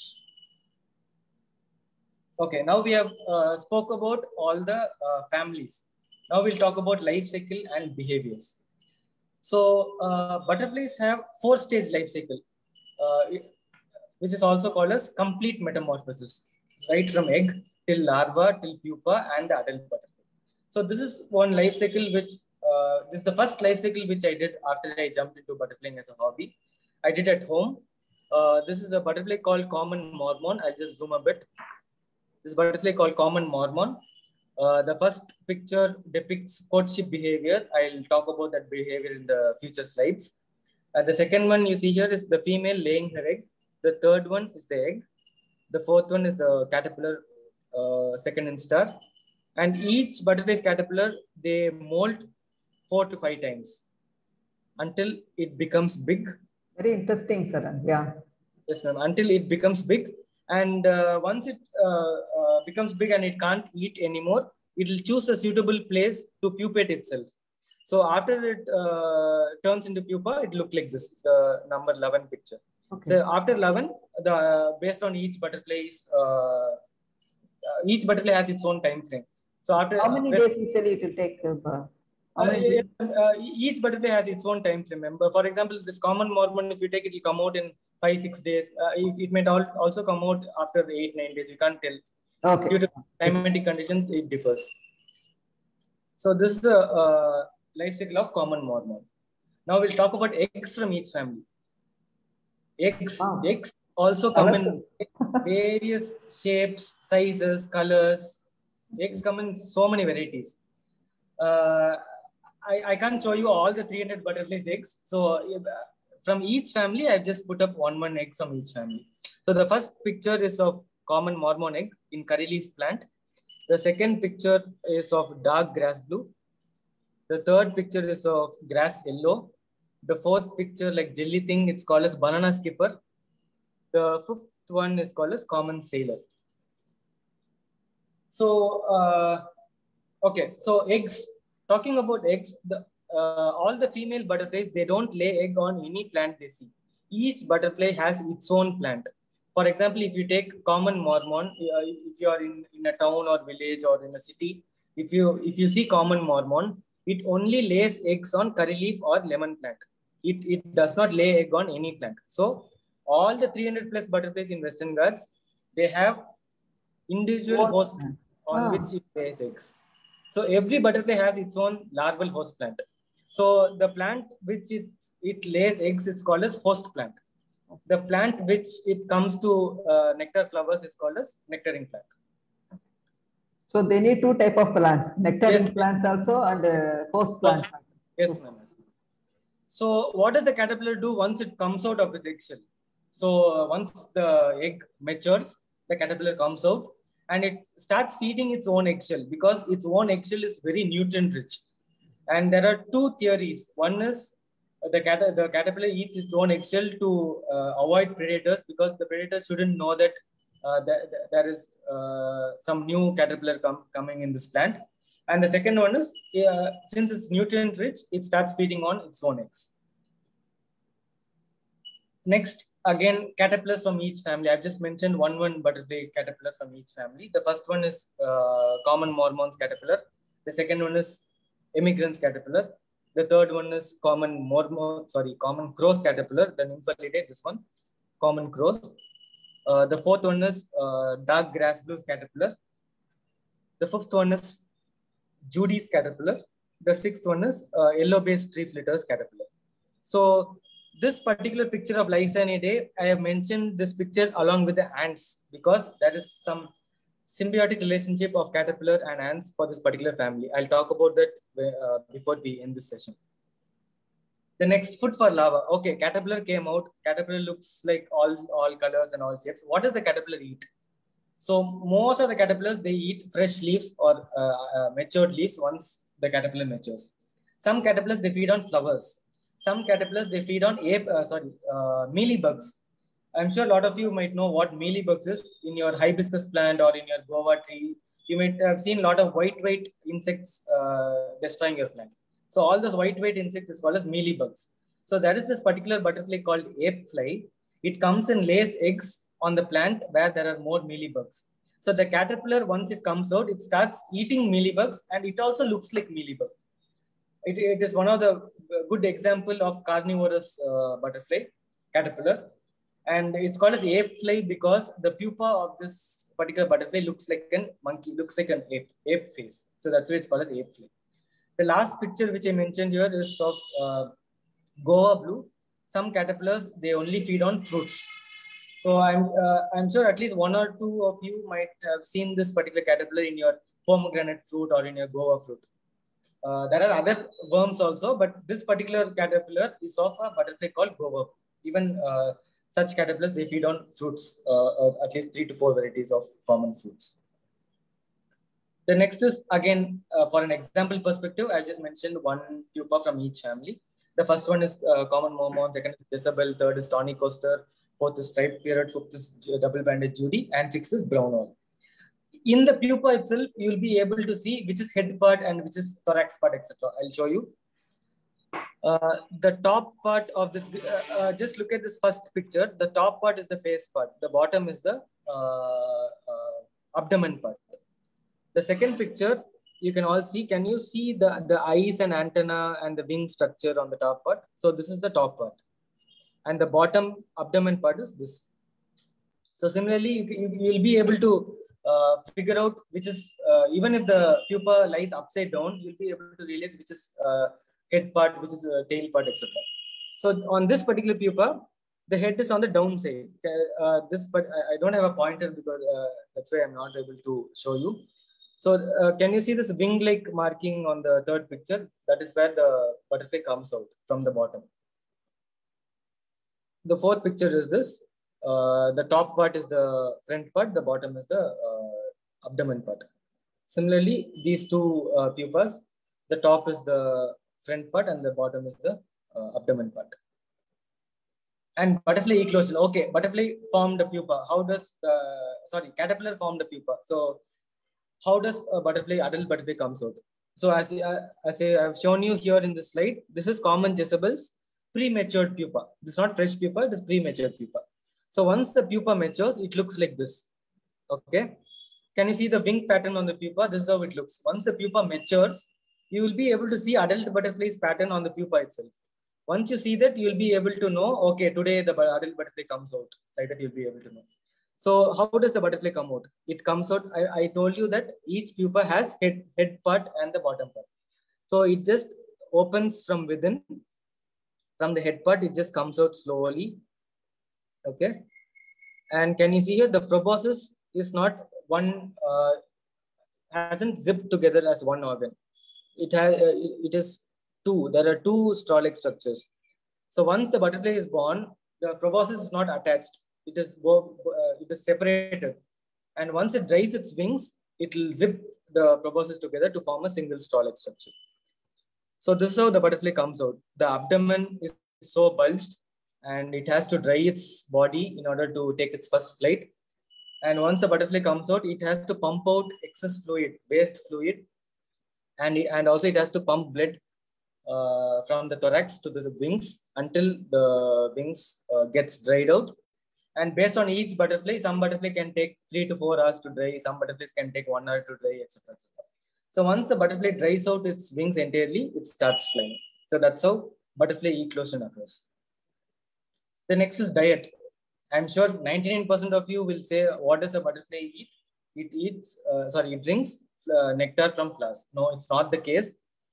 Okay, now we have uh, spoke about all the uh, families. Now we'll talk about life cycle and behaviors. So uh, butterflies have four stage life cycle. Uh, it, which is also called as complete metamorphosis, right from egg till larva till pupa and the adult butterfly. So this is one life cycle which, uh, this is the first life cycle which I did after I jumped into butterflying as a hobby. I did at home. Uh, this is a butterfly called common mormon. I'll just zoom a bit. This butterfly called common mormon. Uh, the first picture depicts courtship behavior. I'll talk about that behavior in the future slides. Uh, the second one you see here is the female laying her egg. The third one is the egg. The fourth one is the caterpillar, uh, second instar. And each butterfly's caterpillar, they molt four to five times until it becomes big. Very interesting, Saran. Yeah. Yes, ma'am. Until it becomes big. And uh, once it uh, uh, becomes big and it can't eat anymore, it will choose a suitable place to pupate itself. So after it uh, turns into pupa, it look like this, the number eleven picture. Okay. So after eleven, the uh, based on each butterfly's, uh, uh, each butterfly has its own time frame. So after how many days usually it will take? Uh, how many uh, uh, each butterfly has its own time frame. Remember, for example, this common mormon, if you take it, will come out in five six days. Uh, it, it may also come out after eight nine days. You can't tell. Okay. Due to climatic conditions, it differs. So this is the uh, life cycle of common mormon. Now we'll talk about eggs from each family. Eggs, wow. eggs also come in various shapes, sizes, colors. Eggs come in so many varieties. Uh, I, I can't show you all the three hundred butterflies eggs. So uh, from each family, I've just put up one one egg from each family. So the first picture is of common mormon egg in curry leaf plant. The second picture is of dark grass blue. The third picture is of grass yellow. The fourth picture, like jelly thing, it's called as banana skipper. The fifth one is called as common sailor. So, uh, okay, so eggs, talking about eggs, the, uh, all the female butterflies, they don't lay egg on any plant they see. Each butterfly has its own plant. For example, if you take common mormon, uh, if you are in, in a town or village or in a city, if you, if you see common mormon, it only lays eggs on curry leaf or lemon plant. It, it does not lay egg on any plant. So all the three hundred plus butterflies in Western Ghats, they have individual what? host on ah. which it lays eggs. So every butterfly has its own larval host plant. So the plant which it, it lays eggs is called as host plant. The plant which it comes to uh, nectar flowers is called as nectaring plant. So they need two type of plants, nectaring yes. plants also and uh, host plants. Yes, ma'am. So what does the caterpillar do once it comes out of its eggshell? So uh, once the egg matures, the caterpillar comes out and it starts feeding its own eggshell because its own eggshell is very nutrient rich. And there are two theories. One is the, cat the caterpillar eats its own eggshell to uh, avoid predators because the predators shouldn't know that uh, th there is uh, some new caterpillar com coming in this plant. And the second one is, uh, since it's nutrient rich, it starts feeding on its own eggs. Next, again, caterpillars from each family. I've just mentioned one one butterfly caterpillar from each family. The first one is uh, common mormon's caterpillar. The second one is emigrant's caterpillar. The third one is common mormon, sorry, common crow's caterpillar, the Nymphalidae, this one, common crows. Uh, the fourth one is uh, dark grass blue's caterpillar. The fifth one is Judy's caterpillar. The sixth one is uh, yellow-based tree flitter's caterpillar. So this particular picture of Lysanidae, I have mentioned this picture along with the ants because there is some symbiotic relationship of caterpillar and ants for this particular family. I'll talk about that uh, before we end this session. The next, food for larva. Okay, caterpillar came out. Caterpillar looks like all, all colors and all shapes. What does the caterpillar eat? So most of the caterpillars, they eat fresh leaves or uh, uh, matured leaves once the caterpillar matures. Some caterpillars, they feed on flowers. Some caterpillars, they feed on ape, uh, sorry, uh, mealybugs. I'm sure a lot of you might know what mealybugs is. In your hibiscus plant or in your guava tree, you might have seen a lot of white, white insects uh, destroying your plant. So all those white, white insects is called as mealybugs. So there is this particular butterfly called ape fly. It comes and lays eggs on the plant where there are more mealybugs. So the caterpillar, once it comes out, it starts eating mealybugs and it also looks like mealybug. It, it is one of the good example of carnivorous uh, butterfly, caterpillar. And it's called as ape fly because the pupa of this particular butterfly looks like an monkey, looks like an ape, ape face. So that's why it's called as ape fly. The last picture which I mentioned here is of uh, guava blue. Some caterpillars, they only feed on fruits. So I'm, uh, I'm sure at least one or two of you might have seen this particular caterpillar in your pomegranate fruit or in your guava fruit. Uh, there are other worms also, but this particular caterpillar is of a butterfly called guava. Even uh, such caterpillars, they feed on fruits, uh, uh, at least three to four varieties of common fruits. The next is again uh, for an example perspective. I just mentioned one pupa from each family. The first one is uh, common mormon, second is Jezebel, third is tawny coaster, fourth is striped parrot, fifth is double-banded Judy, and sixth is brown owl. In the pupa itself, you'll be able to see which is head part and which is thorax part, et cetera. I'll show you. Uh, the top part of this, uh, uh, just look at this first picture. The top part is the face part. The bottom is the uh, uh, abdomen part. The second picture, you can all see, can you see the, the eyes and antenna and the wing structure on the top part? So this is the top part. And the bottom abdomen part is this. So similarly, you, you, you'll be able to uh, figure out which is, uh, even if the pupa lies upside down, you'll be able to realize which is uh, head part, which is uh, tail part, et cetera. So on this particular pupa, the head is on the down side. Uh, this, but I, I don't have a pointer because uh, that's why I'm not able to show you. So uh, can you see this wing-like marking on the third picture? That is where the butterfly comes out from the bottom. The fourth picture is this. Uh, the top part is the front part. The bottom is the uh, abdomen part. Similarly, these two uh, pupas, the top is the front part and the bottom is the uh, abdomen part. And butterfly eclosion. Okay, butterfly formed a pupa. How does, the, sorry, caterpillar formed a pupa. So how does a butterfly, adult butterfly comes out? So as, uh, as I have shown you here in this slide, this is common Jezebel's prematured pupa. This is not fresh pupa, it is prematured pupa. So once the pupa matures, it looks like this. Okay. Can you see the wing pattern on the pupa? This is how it looks. Once the pupa matures, you will be able to see adult butterfly's pattern on the pupa itself. Once you see that, you will be able to know, okay, today the adult butterfly comes out. Like that, you'll be able to know. So how does the butterfly come out? It comes out, I, I told you that each pupa has head, head part and the bottom part. So it just opens from within. From the head part, it just comes out slowly. Okay. And can you see here, the proboscis is not one, uh, hasn't zipped together as one organ. It has, uh, it is two. There are two straw-like structures. So once the butterfly is born, the proboscis is not attached. It is, uh, it is separated. And once it dries its wings, it will zip the proboscis together to form a single straw-like structure. So this is how the butterfly comes out. The abdomen is so bulged and it has to dry its body in order to take its first flight. And once the butterfly comes out, it has to pump out excess fluid, waste fluid. And, it, and also it has to pump blood uh, from the thorax to the wings until the wings uh, gets dried out. And based on each butterfly, some butterfly can take three to four hours to dry. Some butterflies can take one hour to dry, et cetera. So once the butterfly dries out its wings entirely, it starts flying. So that's how butterfly eclosion occurs. The next is diet. I'm sure ninety-nine percent of you will say, what does a butterfly eat? It eats, uh, sorry, it drinks uh, nectar from flowers. No, it's not the case.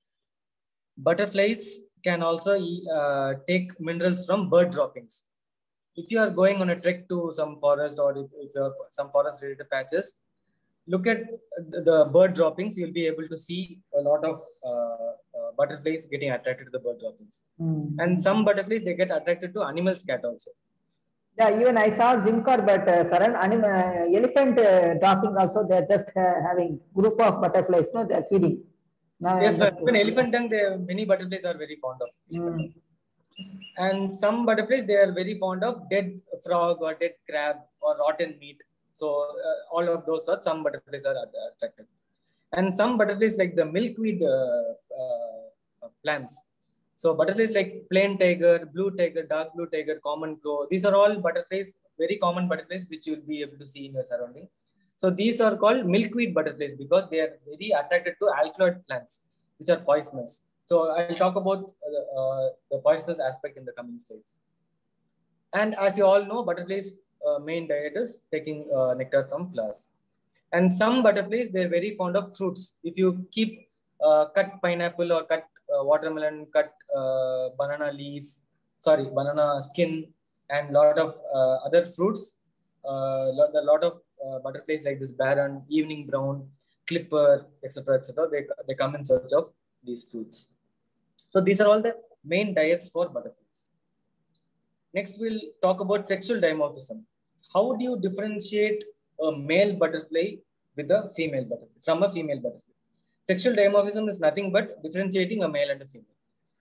Butterflies can also uh, take minerals from bird droppings. If you are going on a trek to some forest or if, if you have some forest related patches, look at the bird droppings, you'll be able to see a lot of uh, uh, butterflies getting attracted to the bird droppings. Mm. And some butterflies, they get attracted to animal scat also. Yeah, even I saw Jim Corbett, uh, Saran, animal, uh, elephant uh, dropping also, they're just uh, having group of butterflies, no, they're feeding. Now, yes, sir. Even elephant dung, they, many butterflies are very fond of. Mm. And some butterflies, they are very fond of dead frog or dead crab or rotten meat. So uh, all of those sorts, some butterflies are attracted. And some butterflies like the milkweed uh, uh, plants. So butterflies like plain tiger, blue tiger, dark blue tiger, common crow. These are all butterflies, very common butterflies, which you'll be able to see in your surrounding. So these are called milkweed butterflies because they are very attracted to alkaloid plants, which are poisonous. So I'll talk about uh, uh, the poisonous aspect in the coming slides. And as you all know, butterflies' uh, main diet is taking uh, nectar from flowers. And some butterflies, they're very fond of fruits. If you keep uh, cut pineapple or cut uh, watermelon, cut uh, banana leaf, sorry, banana skin, and lot of uh, other fruits, uh, a lot of uh, butterflies like this baron, evening brown, clipper, et cetera, et cetera, they, they come in search of these fruits. So these are all the main diets for butterflies. Next, we'll talk about sexual dimorphism. How do you differentiate a male butterfly with a female butterfly, from a female butterfly. Sexual dimorphism is nothing but differentiating a male and a female.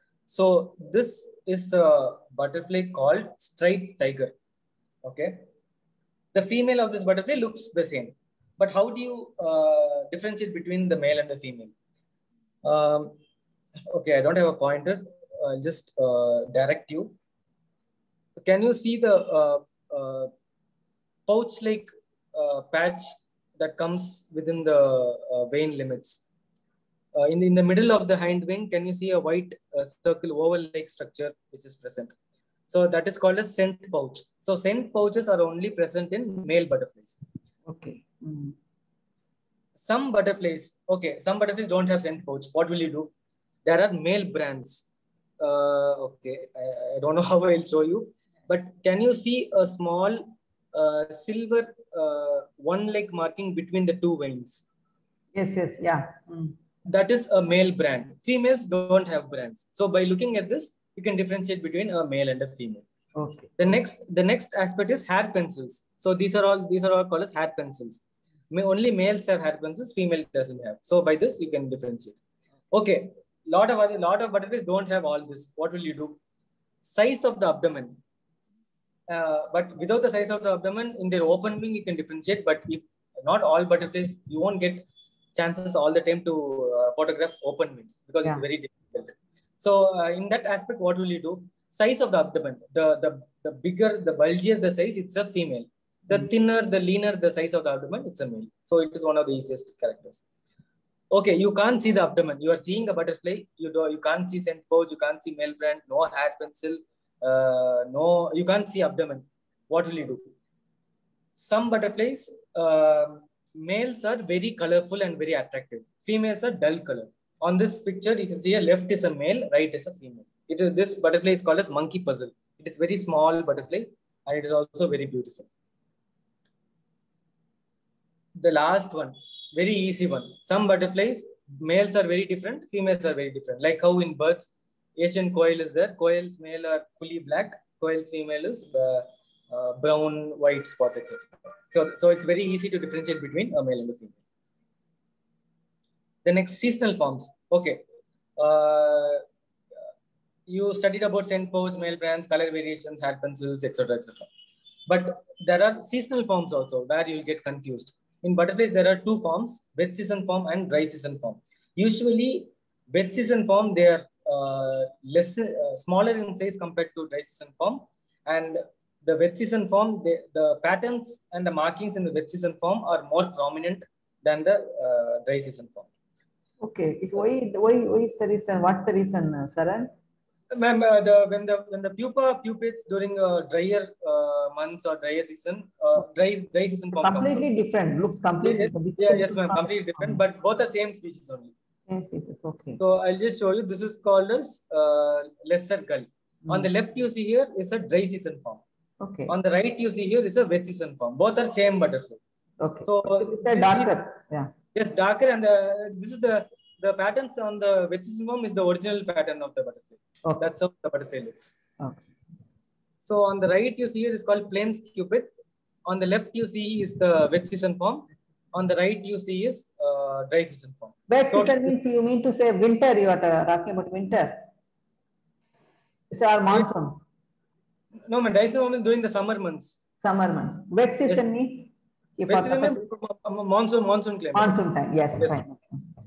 So this is a butterfly called striped tiger. Okay. The female of this butterfly looks the same. But how do you uh, differentiate between the male and the female? Um, okay, I don't have a pointer. I'll just uh, direct you. Can you see the uh, uh, pouch-like uh, patch that comes within the uh, vein limits? Uh, in, the, in the middle of the hind wing, can you see a white uh, circle oval-like structure which is present? So that is called a scent pouch. So scent pouches are only present in male butterflies. Okay. Mm. Some butterflies, okay, some butterflies don't have scent pouch. What will you do? There are male brands. Uh, okay, I, I don't know how I'll show you, but can you see a small uh, silver uh, one-leg marking between the two veins? Yes, yes, yeah. Mm. That is a male brand. Females don't have brands. So by looking at this, you can differentiate between a male and a female. Okay. The next, the next aspect is hair pencils. So these are all, these are all called as hair pencils. Only males have hair pencils, female doesn't have. So by this, you can differentiate. Okay. Lot of other, lot of butterflies don't have all this. What will you do? Size of the abdomen. Uh, but without the size of the abdomen, in their open wing, you can differentiate. But if not all butterflies, you won't get chances all the time to uh, photograph open wing because yeah. it's very difficult. So uh, in that aspect, what will you do? Size of the abdomen. The, the, the bigger, the bulgier the size, it's a female. The mm-hmm. thinner, the leaner the size of the abdomen, it's a male. So it is one of the easiest characters. Okay, you can't see the abdomen. You are seeing a butterfly. You do, you can't see scent pouch. You can't see male brand. No hair pencil. Uh, no, you can't see abdomen. What will you do? Some butterflies, uh, males are very colorful and very attractive. Females are dull color. On this picture, you can see a left is a male, right is a female. It is, this butterfly is called as monkey puzzle. It is very small butterfly and it is also very beautiful. The last one, very easy one. Some butterflies, males are very different, females are very different. Like how in birds, Asian quail is there. Quails male are fully black. Quails female is the uh, brown, white spots, et cetera. So, so it's very easy to differentiate between a male and a female. The next, seasonal forms. Okay. Uh, you studied about scent pouch, male brands, color variations, hair pencils, et cetera, et cetera. But there are seasonal forms also where you'll get confused. In butterflies, there are two forms, wet season form and dry season form. Usually, wet season form, they are uh, less, uh, smaller in size compared to dry season form. And the wet season form, they, the patterns and the markings in the wet season form are more prominent than the uh, dry season form. Okay, why, why, why is the reason? What's the reason, uh, Saran? Ma'am, uh, the, when the when the pupa pupates during uh, drier uh, months or drier season, uh, dry dry season form completely comes different. Looks completely different. Yeah, yes, ma'am, completely different, but both are same species only. Same species, okay. So I'll just show you. This is called as uh, lesser gull. Mm. On the left, you see here is a dry season form. Okay. On the right, you see here is a wet season form. Both are same butterfly. Okay. So it's darker. Is, yeah. Yes, darker, and uh, this is the the patterns on the wet season form is the original pattern of the butterfly. Okay. That's how the butterfly looks. Okay. So on the right, you see here is called plains cupid. On the left, you see is the wet season form. On the right, you see is uh, dry season form. Wet so, season means you mean to say winter, you are talking about winter. It's our monsoon. No, man, dry season form is during the summer months. Summer months. Wet season yes. means? Wet season means monsoon, monsoon climate. Monsoon time, yes. yes. Fine.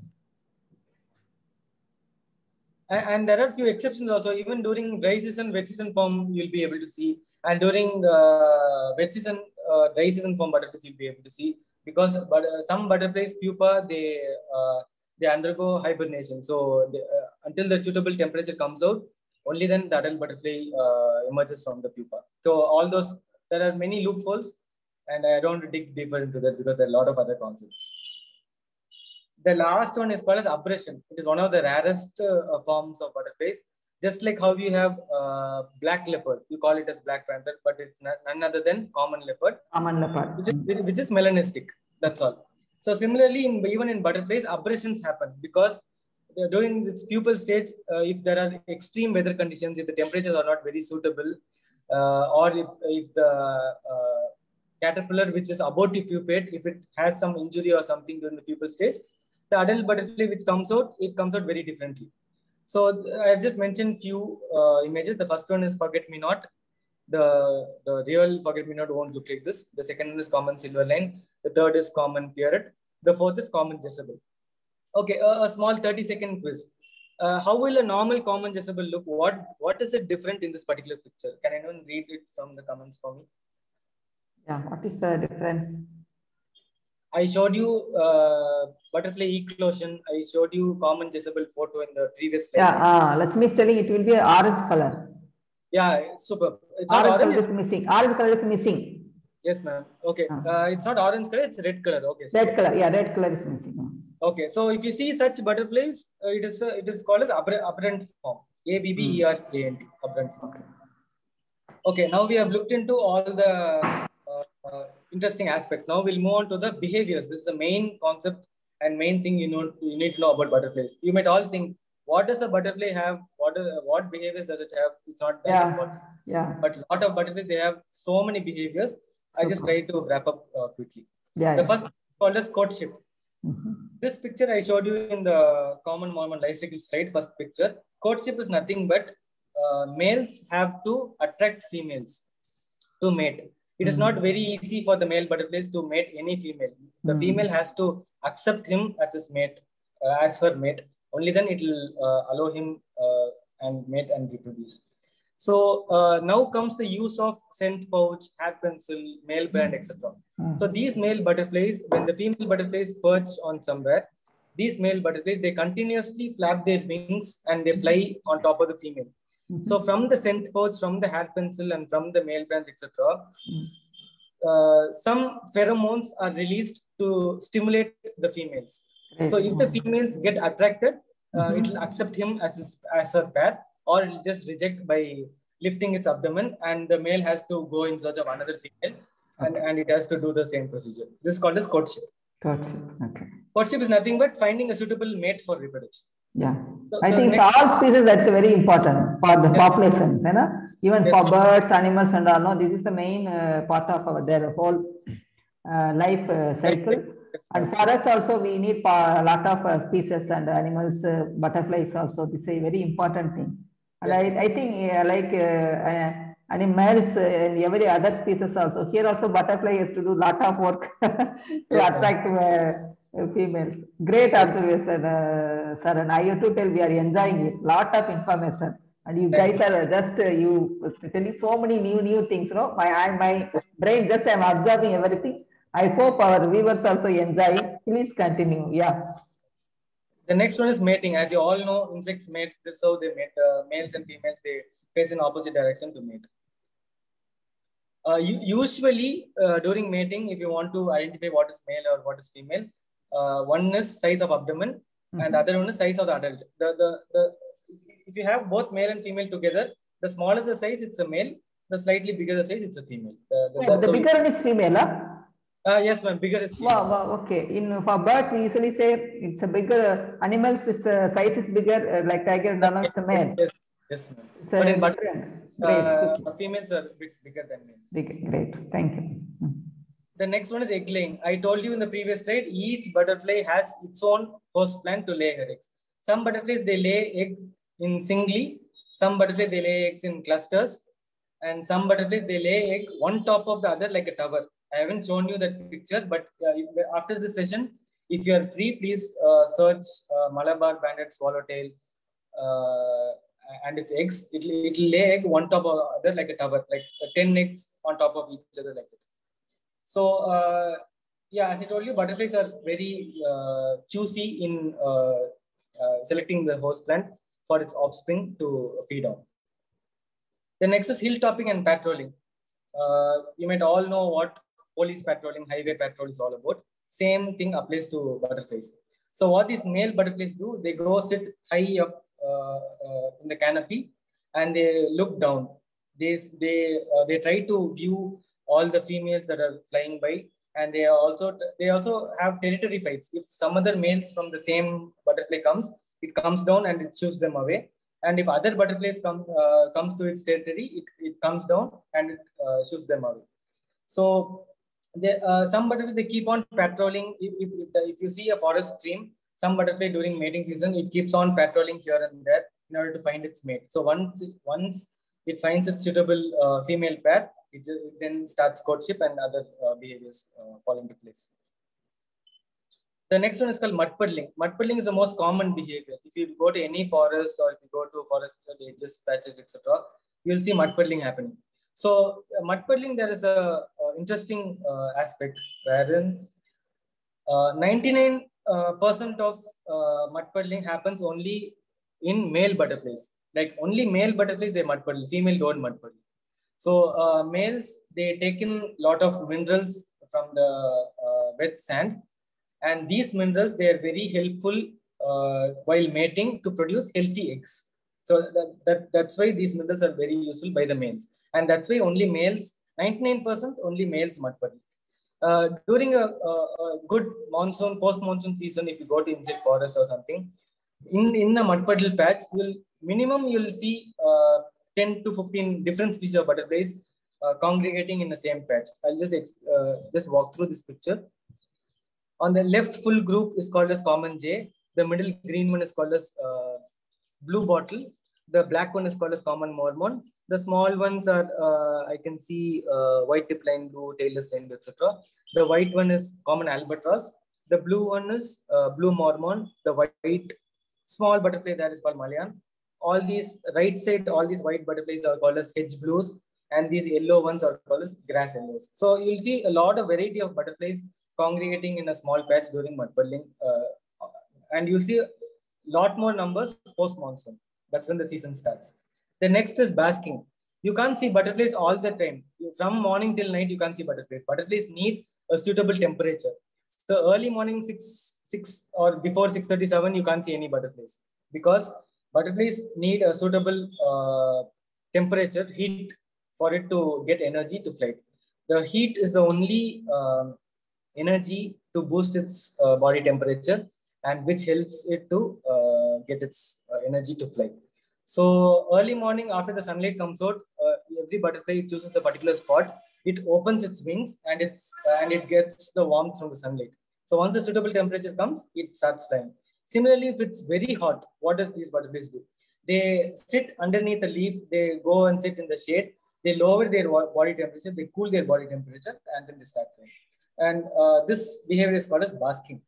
And there are few exceptions also. Even during dry season, wet season form, you'll be able to see. And during uh, wet season, uh, dry season form butterflies, you'll be able to see. Because but, uh, some butterflies, pupa, they uh, they undergo hibernation. So they, uh, until the suitable temperature comes out, only then the adult butterfly uh, emerges from the pupa. So all those, there are many loopholes. And I don't want to dig deeper into that because there are a lot of other concepts. The last one is called as abrasion. It is one of the rarest uh, forms of butterflies. Just like how you have uh, black leopard, you call it as black panther, but it's not, none other than common leopard. Common leopard. Which is, which is melanistic. That's all. So similarly, in, even in butterflies, abrasions happen because during its pupal stage, uh, if there are extreme weather conditions, if the temperatures are not very suitable, uh, or if, if the uh, caterpillar which is about to pupate, if it has some injury or something during the pupal stage, the adult butterfly which comes out, it comes out very differently. So I've just mentioned few uh, images. The first one is forget-me-not. The, the real forget-me-not won't look like this. The second one is common silver line. The third is common pierrot. The fourth is common Jezebel. Okay, uh, a small thirty second quiz. Uh, how will a normal common Jezebel look? What What is it different in this particular picture? Can anyone read it from the comments for me? Yeah, what is the difference? I showed you uh, butterfly eclosion. I showed you common Jezebel photo in the previous slide. Yeah, uh, Lakshmi is telling it will be an orange color. Yeah, super. It's orange, orange color is missing. Orange color is missing. Yes, ma'am. Okay. Uh, uh, it's not orange color, it's red color. Okay. So red color. Yeah, red color is missing. Okay. So if you see such butterflies, uh, it is uh, it is called as aberrant form. A B B E R A N T. Aberrant form. Okay. Okay. Now we have looked into all the uh, uh, interesting aspects. Now we'll move on to the behaviors. This is the main concept and main thing you know you need to know about butterflies. You might all think, what does a butterfly have? What is, what behaviors does it have? It's not that yeah. important. Yeah. But a lot of butterflies, they have so many behaviors. I just try to wrap up uh, quickly. Yeah, the yeah. first called as courtship. Mm-hmm. This picture I showed you in the common Mormon life cycle slide, first picture. Courtship is nothing but uh, males have to attract females to mate. It mm-hmm. is not very easy for the male butterflies to mate any female. The mm-hmm. female has to accept him as his mate, uh, as her mate. Only then it will uh, allow him uh, and mate and reproduce. So uh, now comes the use of scent pouch, hair pencil, male brand, et cetera. Mm. So these male butterflies, when the female butterflies perch on somewhere, these male butterflies, they continuously flap their wings and they fly on top of the female. Mm-hmm. So from the scent pouch, from the hair pencil, and from the male brands, et cetera, mm. uh, some pheromones are released to stimulate the females. Mm-hmm. So if the females get attracted, uh, mm-hmm. it will accept him as his, as her pair, or it will just reject by lifting its abdomen, and the male has to go in search of another female, and, okay. and it has to do the same procedure. This is called as courtship. Courtship, okay. Courtship is nothing but finding a suitable mate for reproduction. Yeah, so, I so think next... for all species that's very important for the yes. populations, you know? Even yes. for birds, animals, and all. No, this is the main uh, part of our their whole uh, life uh, cycle. Yes. And for us also, we need a lot of uh, species and animals, uh, butterflies also. This is a very important thing. And yes. I, I think uh, like uh, uh, animals uh, and every other species also. Here also butterfly has to do a lot of work to yes, attract uh, females. Great observation, uh, sir. And I have to tell we are enjoying it. Lot of information. And you guys are just, uh, you telling so many new, new things. No? My, I, my brain just, I'm observing everything. I hope our viewers also enjoy. Please continue. Yeah. The next one is mating. As you all know, insects mate. This is how they mate. Uh, males and females, they face in opposite direction to mate. Uh, you, usually, uh, during mating, if you want to identify what is male or what is female, uh, one is size of abdomen, mm-hmm. and the other one is size of the adult. The, the, the, if you have both male and female together, the smaller the size, it's a male. The slightly bigger the size, it's a female. The, the, yeah, the bigger one is female, huh? Uh, yes, ma'am. Bigger is female. Wow, wow, okay. In for birds, we usually say it's a bigger. Uh, animals, its uh, size is bigger. Uh, like tiger, no, it's a male. Yes, yes, ma'am. But in butterfly, uh, females are a bit bigger than males. Big, great. Thank you. Mm-hmm. The next one is egg laying. I told you in the previous slide, each butterfly has its own host plant to lay her eggs. Some butterflies, they lay egg in singly. Some butterflies, they lay eggs in clusters. And some butterflies, they lay egg one top of the other like a tower. I haven't shown you that picture, but uh, after this session, if you are free, please uh, search uh, Malabar banded swallowtail uh, and its eggs. It will lay egg one top of the other like a tower, like uh, ten eggs on top of each other like that. So, uh, yeah, as I told you, butterflies are very uh, choosy in uh, uh, selecting the host plant for its offspring to feed on. The next is hilltopping and patrolling. Uh, you might all know what police patrolling, highway patrol is all about. Same thing applies to butterflies. So what these male butterflies do, they go sit high up uh, uh, in the canopy and they look down. They, they, uh, they try to view all the females that are flying by, and they also, they also have territory fights. If some other males from the same butterfly comes, it comes down and it shoos them away. And if other butterflies come, uh, comes to its territory, it, it comes down and it uh, shoos them away. So they, uh, some butterflies, they keep on patrolling. If, if, if, the, if you see a forest stream, some butterfly during mating season, it keeps on patrolling here and there in order to find its mate. So once it, once it finds its suitable uh, female pair, it, it then starts courtship and other uh, behaviors uh, fall into place. The next one is called mud puddling. Mud puddling is the most common behavior. If you go to any forest or if you go to forest edges, patches, et cetera, you'll see mud puddling happening. So uh, mud puddling, there is a, a interesting uh, aspect wherein ninety-nine percent uh, of uh, mud puddling happens only in male butterflies. Like only male butterflies, they mud puddle. Female don't mud puddle. So uh, males, they take in a lot of minerals from the uh, wet sand. And these minerals, they are very helpful uh, while mating to produce healthy eggs. So that, that, that's why these minerals are very useful by the males. And that's why only males, ninety-nine percent only males mud puddle. Uh, during a, a, a good monsoon, post-monsoon season, if you go to insect forest or something, in, in a mud puddle patch, you'll minimum you'll see uh, ten to fifteen different species of butterflies uh, congregating in the same patch. I'll just, uh, just walk through this picture. On the left full group is called as common jay. The middle green one is called as uh, blue bottle. The black one is called as common mormon. The small ones are, uh, I can see uh, white tip line blue, tailless line blue, et cetera. The white one is common albatross. The blue one is uh, blue mormon. The white small butterfly that is called Malayan. All these right side, all these white butterflies are called as hedge blues. And these yellow ones are called as grass yellows. So you'll see a lot of variety of butterflies congregating in a small patch during mud puddling, uh, and you'll see a lot more numbers post monsoon. That's when the season starts. The next is basking. You can't see butterflies all the time. From morning till night, you can't see butterflies. Butterflies need a suitable temperature. So early morning six six or before six thirty-seven, you can't see any butterflies because butterflies need a suitable uh, temperature, heat for it to get energy to fly. The heat is the only uh, energy to boost its uh, body temperature and which helps it to uh, get its uh, energy to fly. So early morning after the sunlight comes out, uh, every butterfly chooses a particular spot. It opens its wings and it's uh, and it gets the warmth from the sunlight. So once a suitable temperature comes, it starts flying. Similarly, if it's very hot, what does these butterflies do? They sit underneath a leaf. They go and sit in the shade. They lower their body temperature. They cool their body temperature and then they start flying. And uh, this behavior is called as basking.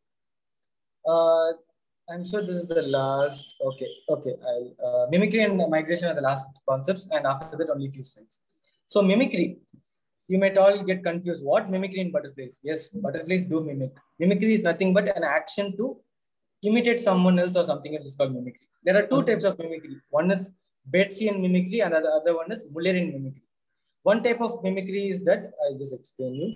Uh, I'm sure this is the last. Okay, okay. I'll, uh, mimicry and migration are the last concepts, and after that, only a few slides. So mimicry, you might all get confused. What mimicry in butterflies? Yes, butterflies do mimic. Mimicry is nothing but an action to imitate someone else or something else is called mimicry. There are two types of mimicry. One is Batesian mimicry, and the other one is Mullerian mimicry. One type of mimicry is that I'll just explain you.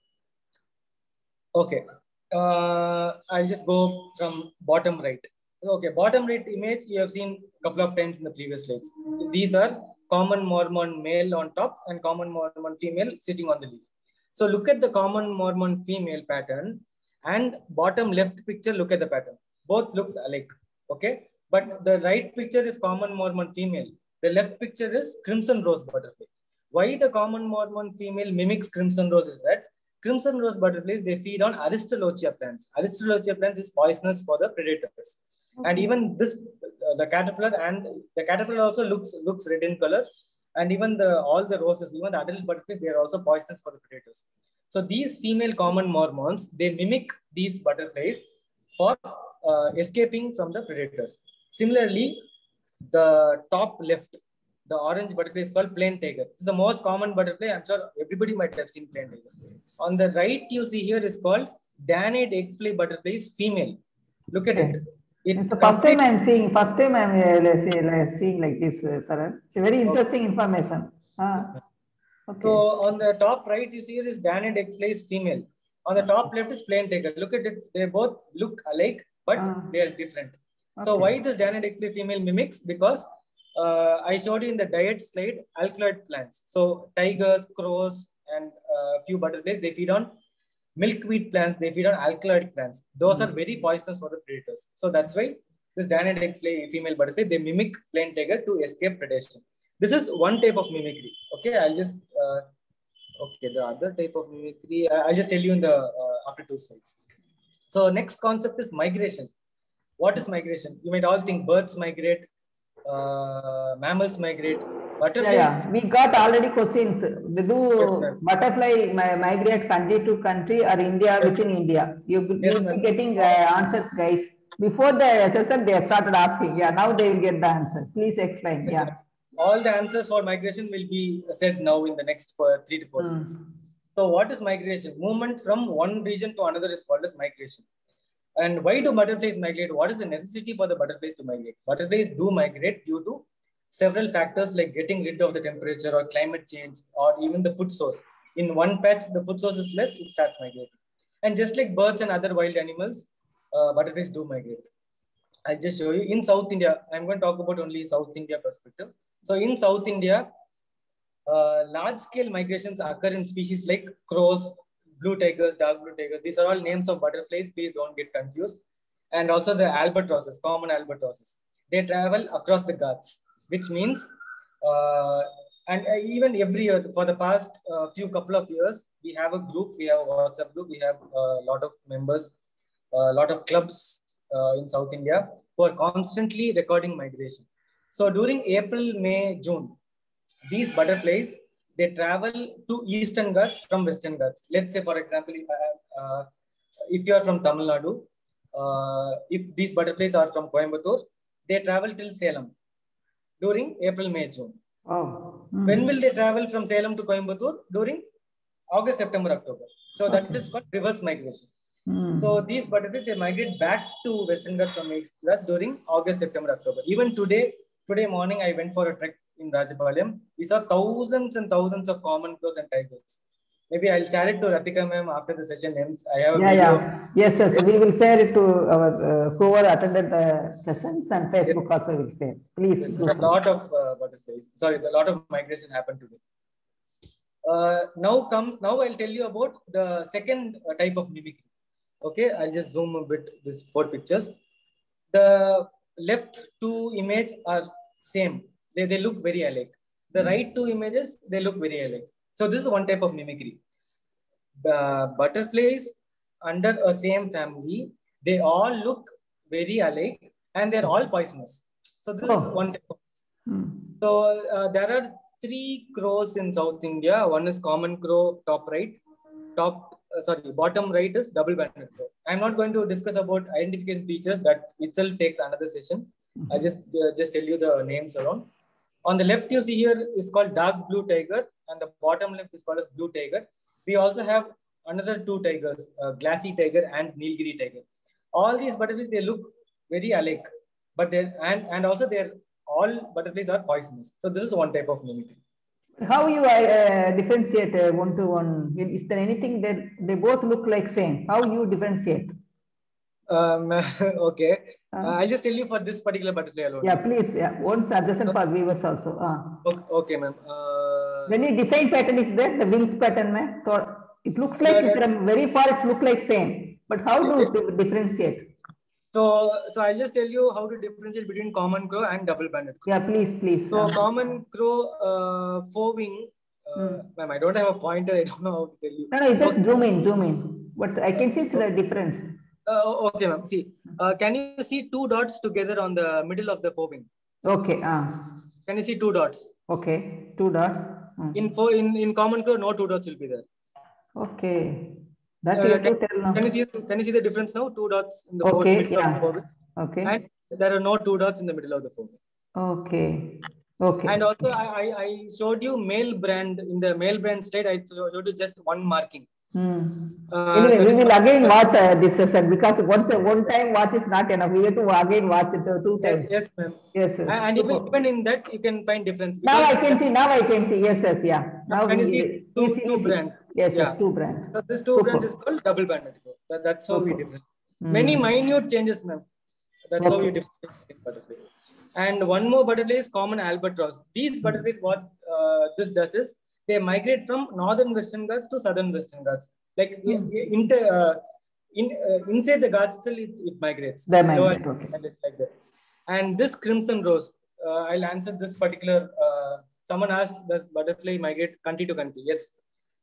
Okay, uh, I'll just go from bottom right. Okay, bottom right image you have seen a couple of times in the previous slides. These are common Mormon male on top and common Mormon female sitting on the leaf. So look at the common Mormon female pattern and bottom left picture, look at the pattern. Both looks alike, okay? But the right picture is common Mormon female. The left picture is crimson rose butterfly. Why the common Mormon female mimics crimson rose is that crimson rose butterflies, they feed on Aristolochia plants. Aristolochia plants is poisonous for the predators. Okay. And even this, uh, the caterpillar and the caterpillar also looks looks red in color. And even the all the roses, even the adult butterflies, they are also poisonous for the predators. So these female common Mormons, they mimic these butterflies for uh, escaping from the predators. Similarly, the top left, the orange butterfly is called plain tiger. This is the most common butterfly. I'm sure everybody might have seen plain tiger. On the right, you see here is called Danid eggfly butterflies female. Look at it. It's the first time I'm seeing. First time I'm uh, seeing like this, uh, Saran. It's a very interesting okay. information. Ah, okay. So on the top right, you see here is Danid eggflies female. On the top left is plain tiger. Look at it. They both look alike, but ah. they are different. Okay. So why this Danid eggfly female mimics? Because uh, I showed you in the diet slide alkaloid plants. So tigers, crows, and a uh, few butterflies, they feed on milkweed plants, they feed on alkaloid plants. Those mm. are very poisonous for the predators. So that's why this Danid eggfly female butterfly, they mimic plain tiger to escape predation. This is one type of mimicry. Okay, I'll just uh, Okay, the other type of mimicry, I- I'll just tell you in the uh, after two slides. So next concept is migration. What is migration? You might all think birds migrate, uh, mammals migrate, butterflies. Yeah, yeah. We got already questions. Do Yes, butterfly mi- migrate country to country or India yes. within India? You Yes, you'll be ma'am. getting uh, answers, guys. Before the assessment, they started asking. Yeah, now they will get the answer. Please explain. Yes, Yeah. all the answers for migration will be said now in the next for three to four Mm. slides. So what is migration? Movement from one region to another is called as migration. And why do butterflies migrate? What is the necessity for the butterflies to migrate? Butterflies do migrate due to several factors like getting rid of the temperature or climate change or even the food source. In one patch, the food source is less, it starts migrating. And just like birds and other wild animals, uh, butterflies do migrate. I'll just show you. In South India, I'm going to talk about only South India perspective. So in South India, uh, large-scale migrations occur in species like crows, blue tigers, dark blue tigers. These are all names of butterflies. Please don't get confused. And also the albatrosses, common albatrosses. They travel across the Ghats, which means, uh, and uh, even every year for the past uh, few couple of years, we have a group, we have a WhatsApp group, we have a lot of members, a lot of clubs uh, in South India who are constantly recording migration. So during April, May, June, these butterflies, they travel to Eastern Ghats from Western Ghats. Let's say, for example, if, uh, if you are from Tamil Nadu, uh, if these butterflies are from Coimbatore, they travel till Salem during April, May, June. Oh. Mm. When will they travel from Salem to Coimbatore? During August, September, October. So that okay. is called reverse migration. Mm. So these butterflies, they migrate back to Western Ghats from East Ghats during August, September, October. Even today, today morning, I went for a trek in Rajapalayam. We saw thousands and thousands of common crows and tigers. Maybe I'll share it to Ratika ma'am after the session ends. I have a yeah, video. Yeah. Yes, yes. We will share it to our uh, whoever attended the sessions, and Facebook yes. also will share. Please. Yes, a lot of uh, butterflies. Sorry, a lot of migration happened today. Uh, now comes, now I'll tell you about the second uh, type of mimicry. Okay, I'll just zoom a bit, these four pictures. The left two images are same. They, they look very alike. The mm. right two images, they look very alike. So this is one type of mimicry. The butterflies under a same family, they all look very alike and they're all poisonous. So this oh. is one type of. Mm. So uh, there are three crows in South India. One is common crow, top right. Top, uh, sorry, bottom right is double-banded crow. I'm not going to discuss about identification features. That itself takes another session. Mm-hmm. I just uh, just tell you the names around. On the left, you see here is called dark blue tiger, and the bottom left is called as blue tiger. We also have another two tigers, uh, glassy tiger and Nilgiri tiger. All these butterflies, they look very alike, but they and and also they're all butterflies are poisonous. So this is one type of mimicry. How you uh, differentiate uh, one to one? Is there anything that they both look like same? How you differentiate? Um, okay, uh, uh, I'll just tell you for this particular butterfly alone. Yeah, please. Yeah, one suggestion for viewers also. Uh. Okay, okay ma'am. Uh, Any design pattern is there? The wings pattern, ma'am. So it looks like yeah, from very far it look like same. But how do you differentiate? So, so I'll just tell you how to differentiate between common crow and double-banded crow. Yeah, please, please. So, uh, common crow, uh, four-wing. Uh, hmm. Ma'am, I don't have a pointer. I don't know how to tell you. No, no, you just okay. zoom in, zoom in. But I can see the difference. Uh, okay, ma'am. See, uh, can you see two dots together on the middle of the four-wing? Okay. Uh. Can you see two dots? Okay, two dots. Hmm. In four, in in common crow, no two dots will be there. Okay. That uh, you can, tell now. Can you see? Can you see the difference now? Two dots in the okay, middle yeah. of the four-wing. Okay. And there are no two dots in the middle of the four-wing. Okay. Okay. And also, I, I showed you male brand. In the male brand state, I showed you just one marking. Hmm. Uh, anyway, we will again watch uh, this session because once uh, one time watch is not enough. We have to again watch it uh, two times. Yes, yes ma'am. Yes, yes. And even, even in that, you can find difference. Now I can see. Now I can see. Yes, yes, yeah. Now can we, you see two, easy, two easy. brands? Yes, yeah. yes, two brands. So this two brands is called double banded. That, that's how we differentiate. Mm. Many minute changes, ma'am. That's okay. how you differentiate butterflies. And one more butterfly is common albatross. These butterflies, what uh, this does is they migrate from northern Western Ghats to southern Western Ghats. Like mm. inter, uh, in uh, inside the Ghats still it, it migrates. They migrate, so, okay. Like that. And this crimson rose, uh, I'll answer this particular. Uh, someone asked, does butterfly migrate country to country? Yes.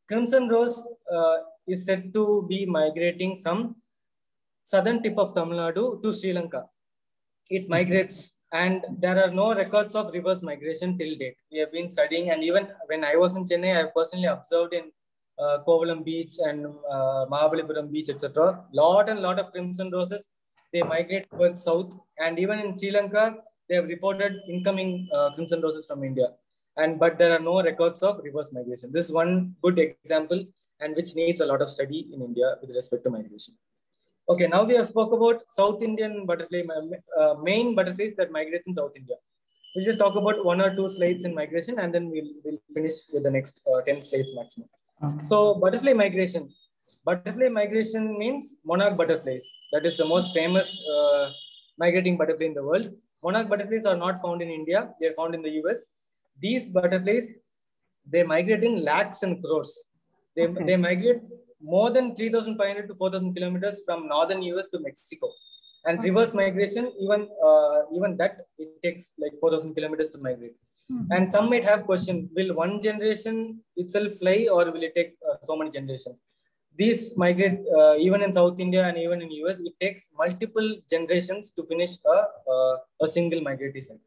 Crimson rose uh, is said to be migrating from southern tip of Tamil Nadu to Sri Lanka. It migrates, and there are no records of reverse migration till date. We have been studying, and even when I was in Chennai, I personally observed in uh, Kovalam Beach and uh, Mahabalipuram Beach, et cetera. Lot and lot of crimson roses, they migrate towards south, and even in Sri Lanka, they have reported incoming uh, crimson roses from India. And but there are no records of reverse migration. This is one good example, and which needs a lot of study in India with respect to migration. Okay, now we have spoke about South Indian butterfly, uh, main butterflies that migrate in South India. We'll just talk about one or two slides in migration, and then we'll, we'll finish with the next uh, ten slides maximum. Okay. So butterfly migration. Butterfly migration means monarch butterflies. That is the most famous uh, migrating butterfly in the world. Monarch butterflies are not found in India. They are found in the U S. These butterflies, they migrate in lakhs and crores. They, okay. they migrate more than three thousand five hundred to four thousand kilometers from northern U S to Mexico. And okay. reverse migration, even uh, even that, it takes like four thousand kilometers to migrate. Mm-hmm. And some might have question, will one generation itself fly, or will it take uh, so many generations? These migrate uh, even in South India and even in U S, it takes multiple generations to finish a, uh, a single migratory cycle.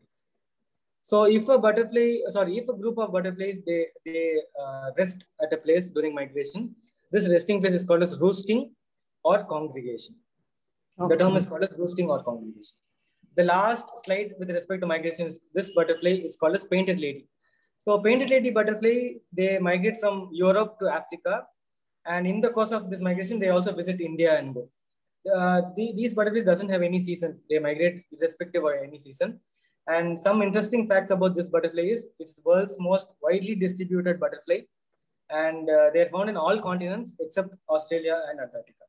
So if a butterfly, sorry, if a group of butterflies, they, they uh, rest at a place during migration, this resting place is called as roosting or congregation. Okay. The term is called as roosting or congregation. The last slide with respect to migration is this butterfly is called as painted lady. So painted lady butterfly, they migrate from Europe to Africa. And in the course of this migration, they also visit India and go. Uh, the, these butterflies doesn't have any season. They migrate irrespective of any season. And some interesting facts about this butterfly is it's the world's most widely distributed butterfly. And uh, they are found in all continents except Australia and Antarctica.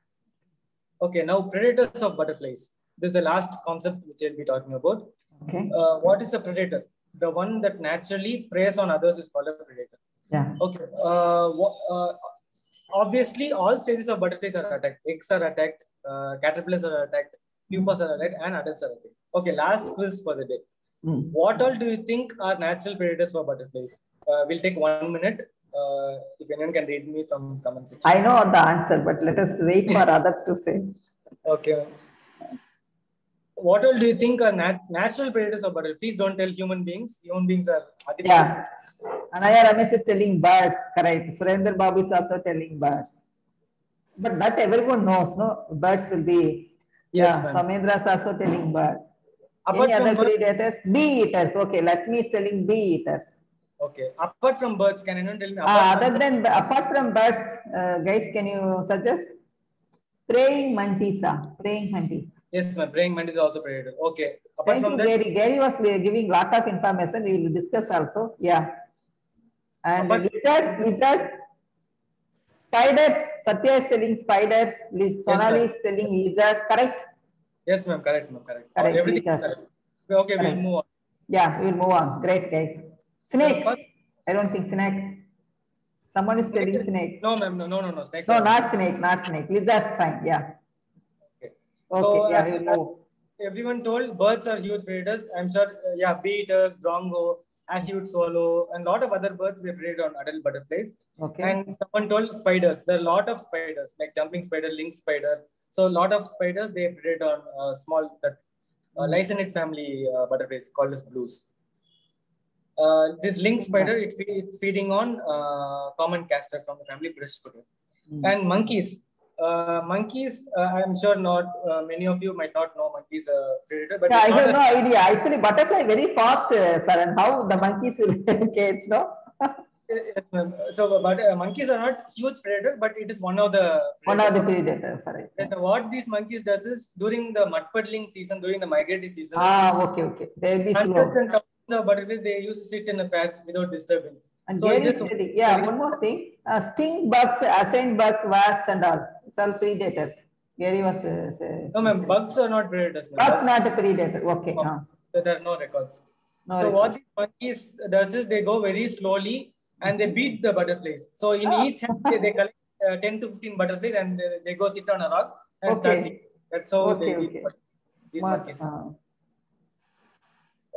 Okay, now predators of butterflies. This is the last concept which I'll be talking about. Okay. Uh, what is a predator? The one that naturally preys on others is called a predator. Yeah. Okay. Uh, uh, obviously, all stages of butterflies are attacked. Eggs are attacked, uh, caterpillars are attacked, pupas are attacked, and adults are attacked. Okay, last quiz for the day. Mm. What all do you think are natural predators for butterflies? Uh, we'll take one minute. Uh, if anyone can read me from comment section. I know the answer, but let us wait for others to say. Okay. What all do you think are nat natural predators of butterflies? Please don't tell human beings. Human beings are artificial. Yeah. Anaya Ramesh is telling birds, correct. Surendra Babu is also telling birds. But not everyone knows, no? Birds will be. Yes, yeah. Kamendra is also telling birds. Any other predators? Bee eaters. Okay, Lakshmi is telling bee eaters. Okay. Apart from birds, can anyone tell me? Uh, other than, apart from birds, uh, guys, can you suggest? Praying mantis. Praying mantis. Yes, ma'am. Praying mantis is also predator. Okay. Apart Thank from you, that, Gary. Gary was giving lot of information. We will discuss also. Yeah. And lizard, lizard, spiders. Satya is telling spiders. Sonali yes, is telling lizard. Correct? Yes, ma'am. Correct, ma'am. Correct. Correct. Everything correct. Okay, correct. We'll move on. Yeah, we'll move on. Great, guys. Snake. I don't think snake. Someone is telling snake. No, ma'am. No, no, no, no. Snakes no, not snake. Not snake. Lizard's fine. Yeah. Okay. Okay. So, yeah, we'll move. Everyone told birds are huge predators. I'm sure. Uh, yeah, bee eaters, drongo, ashy-wood swallow, and a lot of other birds they predate on adult butterflies. Okay. And someone told spiders. There are a lot of spiders, like jumping spider, lynx spider. So a lot of spiders they predate on uh, small that uh, Lycaenid family uh, butterflies called as blues. Uh, this lynx spider, it fe it's feeding on uh, common castor from the family breastfooted. Mm. And monkeys. Uh, monkeys, uh, I'm sure not uh, many of you might not know monkeys are uh, predator. But yeah, I have no idea. Actually, butterfly very fast, uh, sir. And how the monkeys will catch, no? Yes, so, but uh, monkeys are not huge predator, but it is one of the one of the predators. Correct. Yes, what these monkeys does is during the mud puddling season, during the migratory season. Ah, okay, okay. They'll be hundreds slow. and thousands of butterflies they used to sit in a patch without disturbing. And so just, yeah, one more thing. Uh, sting bugs, ascent bugs, wasps, and all. It's all predators. Gary was. Uh, say, no, ma'am. Bugs are not predators. Bugs not a predator. Okay. No, uh. so there are no records. No so records. what these monkeys does is they go very slowly and they beat the butterflies. So in oh. each hand they, they collect uh, ten to fifteen butterflies and they, they go sit on a rock and okay. start eating. That's how okay, they okay. eat these Smart. monkeys. Uh.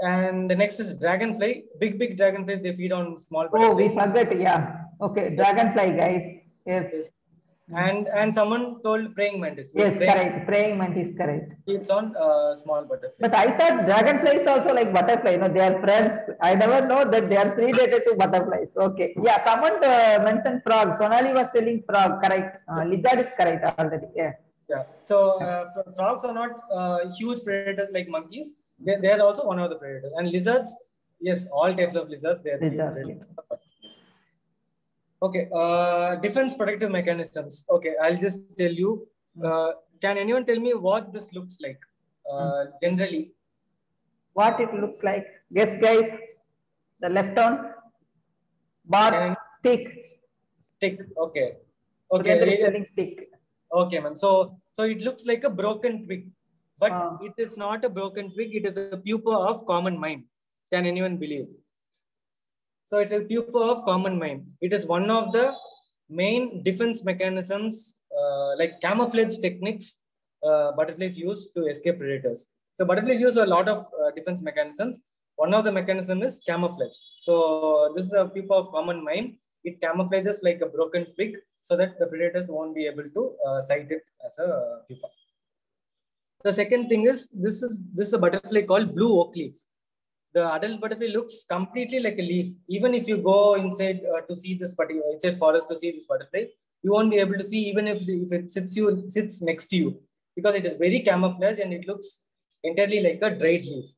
And the next is dragonfly. Big, big dragonflies, they feed on small Oh, we butterflies. forgot. Yeah. Okay. Dragonfly, guys. Yes. Yes. And and someone told praying mantis. Yes, Yes, praying correct. Praying mantis is correct. feeds on uh, small butterflies. But I thought dragonfly is also like butterfly. You know, they are friends. I never know that they are predated to butterflies. Okay. Yeah. Someone uh, mentioned frog. Sonali was telling frog. Correct. Uh, lizard is correct already. Yeah. Yeah. So uh, frogs are not uh, huge predators like monkeys. They, they are also one of the predators. And lizards, yes, all types of lizards, they are huge Lizards. predators. Okay. Uh, defense protective mechanisms. Okay. I'll just tell you. Uh, can anyone tell me what this looks like uh, generally? What it looks like? Guess, guys. The left on. Bar stick. Stick. Okay. Okay. Surendra is Okay. telling stick. Okay, man. So, so it looks like a broken twig, but Uh, it is not a broken twig. It is a pupa of common mind. Can anyone believe? So it's a pupa of common mind. It is one of the main defense mechanisms, uh, like camouflage techniques, uh, butterflies use to escape predators. So butterflies use a lot of uh, defense mechanisms. One of the mechanism is camouflage. So this is a pupa of common mind. It camouflages like a broken twig so that the predators won't be able to uh, sight it as a pupa. The second thing is this is this is a butterfly called blue oak leaf. The adult butterfly looks completely like a leaf. Even if you go inside uh, to see this particular inside forest to see this butterfly, you won't be able to see even if, if it sits you sits next to you because it is very camouflaged and it looks entirely like a dried leaf.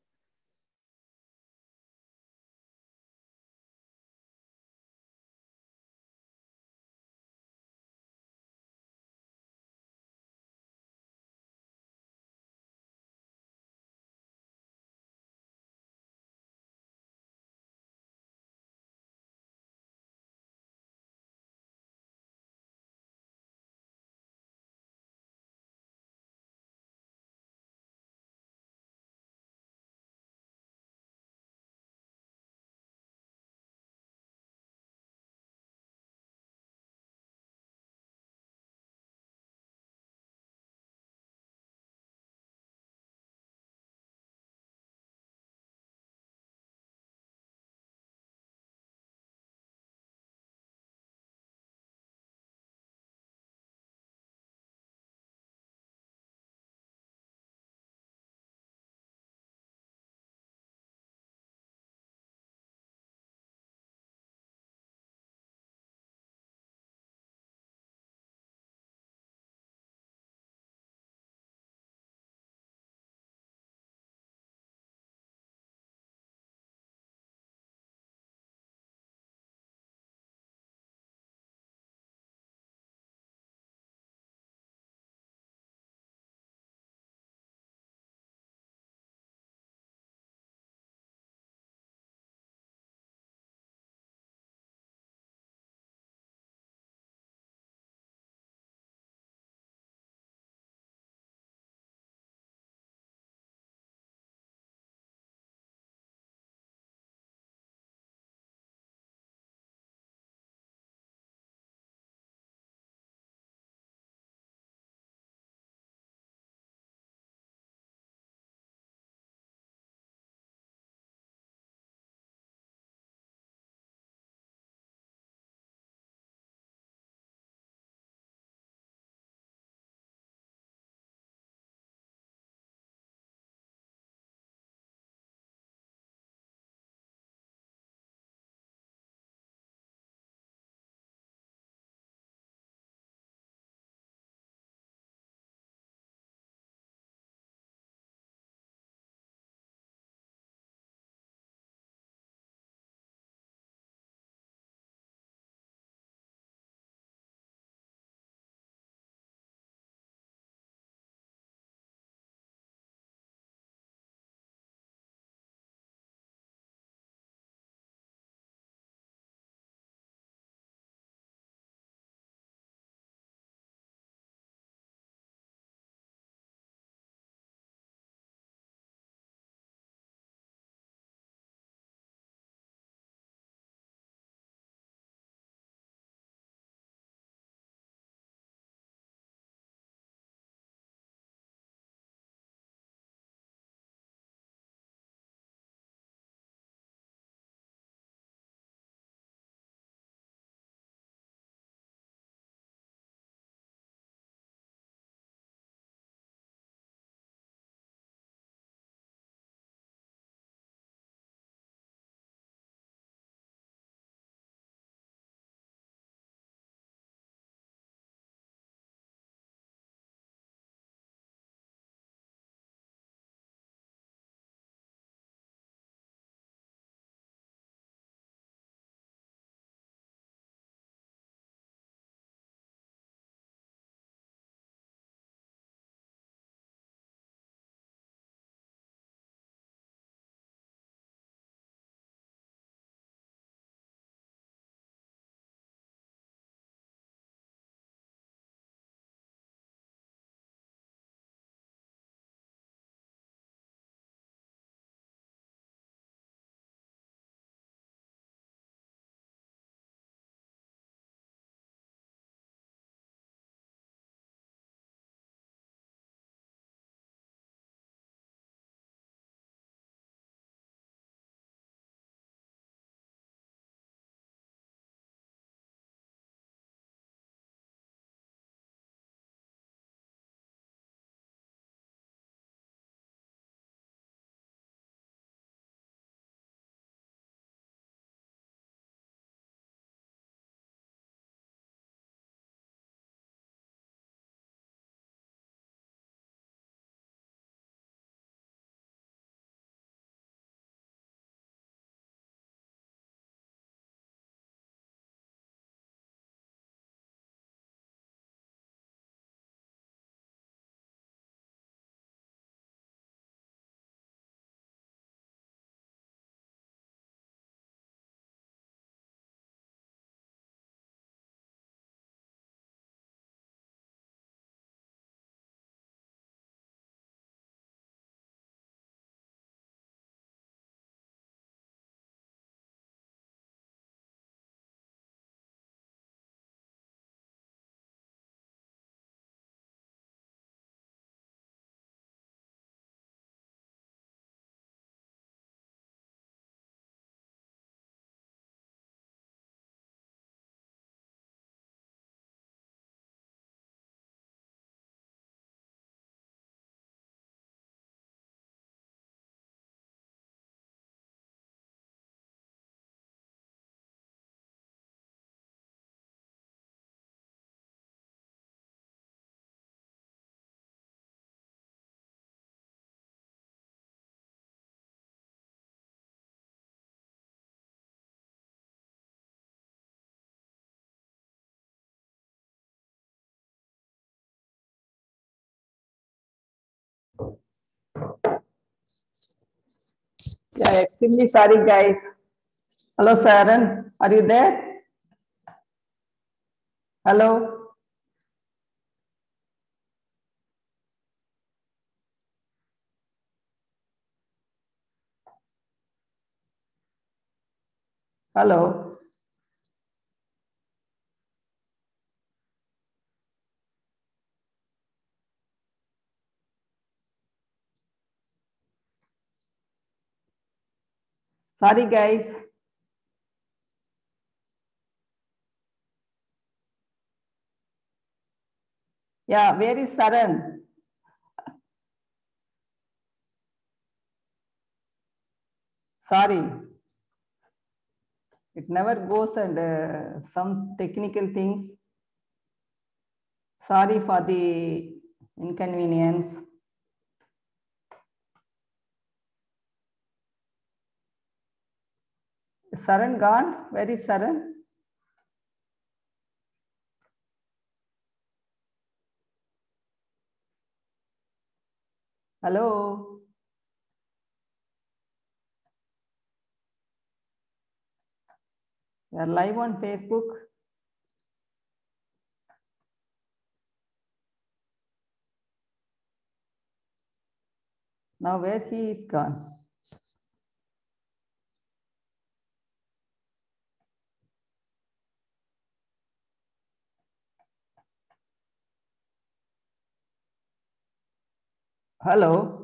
Yeah, extremely sorry, guys. Hello, Sharon. Are you there? Hello. Hello. Sorry, guys. Yeah, where is Saran? Sorry. It never goes and uh, some technical things. Sorry for the inconvenience. Is Saran gone? Where is Saran? Hello. We are live on Facebook. Now where he is gone? Hello.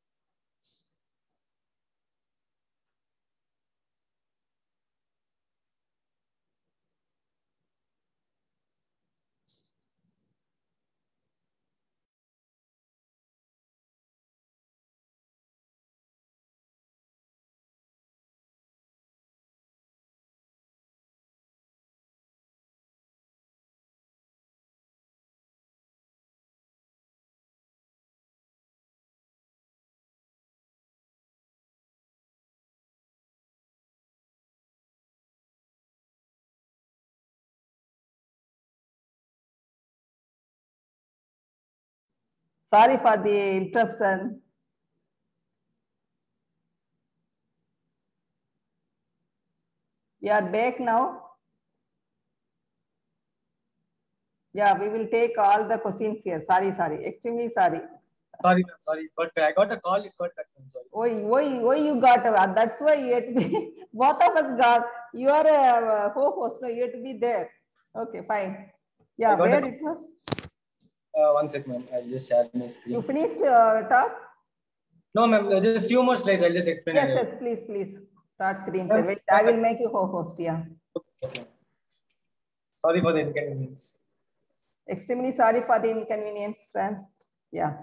Sorry for the interruption. We are back now. Yeah, we will take all the questions here. Sorry, sorry. Extremely sorry. Sorry, ma'am. Sorry, but I got a call. It got cut. I'm sorry. Why, why, why you got uh, that's why you had to be both of us got. You are a uh, co-host, no, you have to be there. Okay, fine. Yeah, where it was? Uh, one second, ma'am. I'll just share my screen. You finished uh, talk? No, ma'am. Just a few more slides. I'll just explain. Yes, anyway. yes, please, please. Start screen share. Wait, I will make you co-host. Yeah. Okay. Sorry for the inconvenience. Extremely sorry for the inconvenience, friends. Yeah.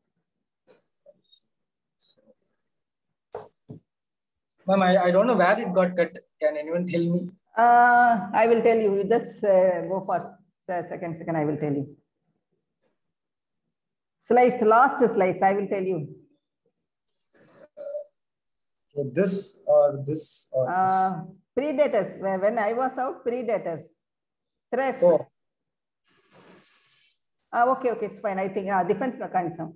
Ma'am, I, I don't know where it got cut. Can anyone tell me? Uh, I will tell you. You just uh, go first. Second, second, I will tell you. Slides, last slides, I will tell you. This or this or uh, this. Predators. When I was out, predators. Threats. Oh. Uh, okay, okay, it's fine. I think uh, defense mechanism.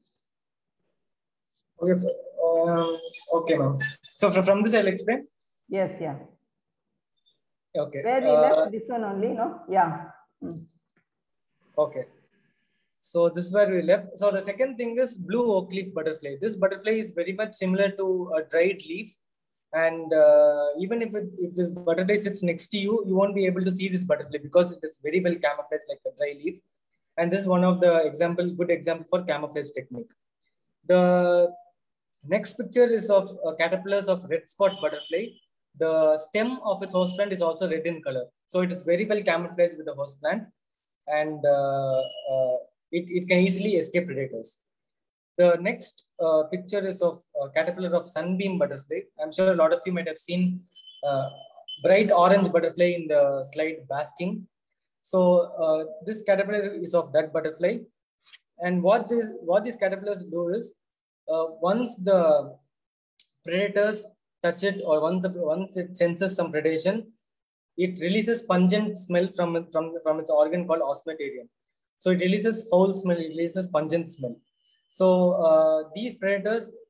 Okay, uh, okay, ma'am. So from this, I'll explain. Yes, yeah. Okay. Where we uh, left this one only, no? Yeah. Hmm. Okay. So this is where we left. So the second thing is blue oak leaf butterfly. This butterfly is very much similar to a dried leaf. And uh, even if, it, if this butterfly sits next to you, you won't be able to see this butterfly because it is very well camouflaged like a dry leaf. And this is one of the example, good example for camouflage technique. The next picture is of uh, caterpillars of red spot butterfly. The stem of its host plant is also red in color. So it is very well camouflaged with the host plant. And uh, uh, it, it can easily escape predators. The next uh, picture is of uh, caterpillar of sunbeam butterfly. I'm sure a lot of you might have seen uh, bright orange butterfly in the slide basking. So uh, this caterpillar is of that butterfly. And what, this, what these caterpillars do is, uh, once the predators touch it or once, the, once it senses some predation, it releases pungent smell from, from, from its organ called osmeterium. So it releases foul smell, it releases pungent smell. So uh, these predators,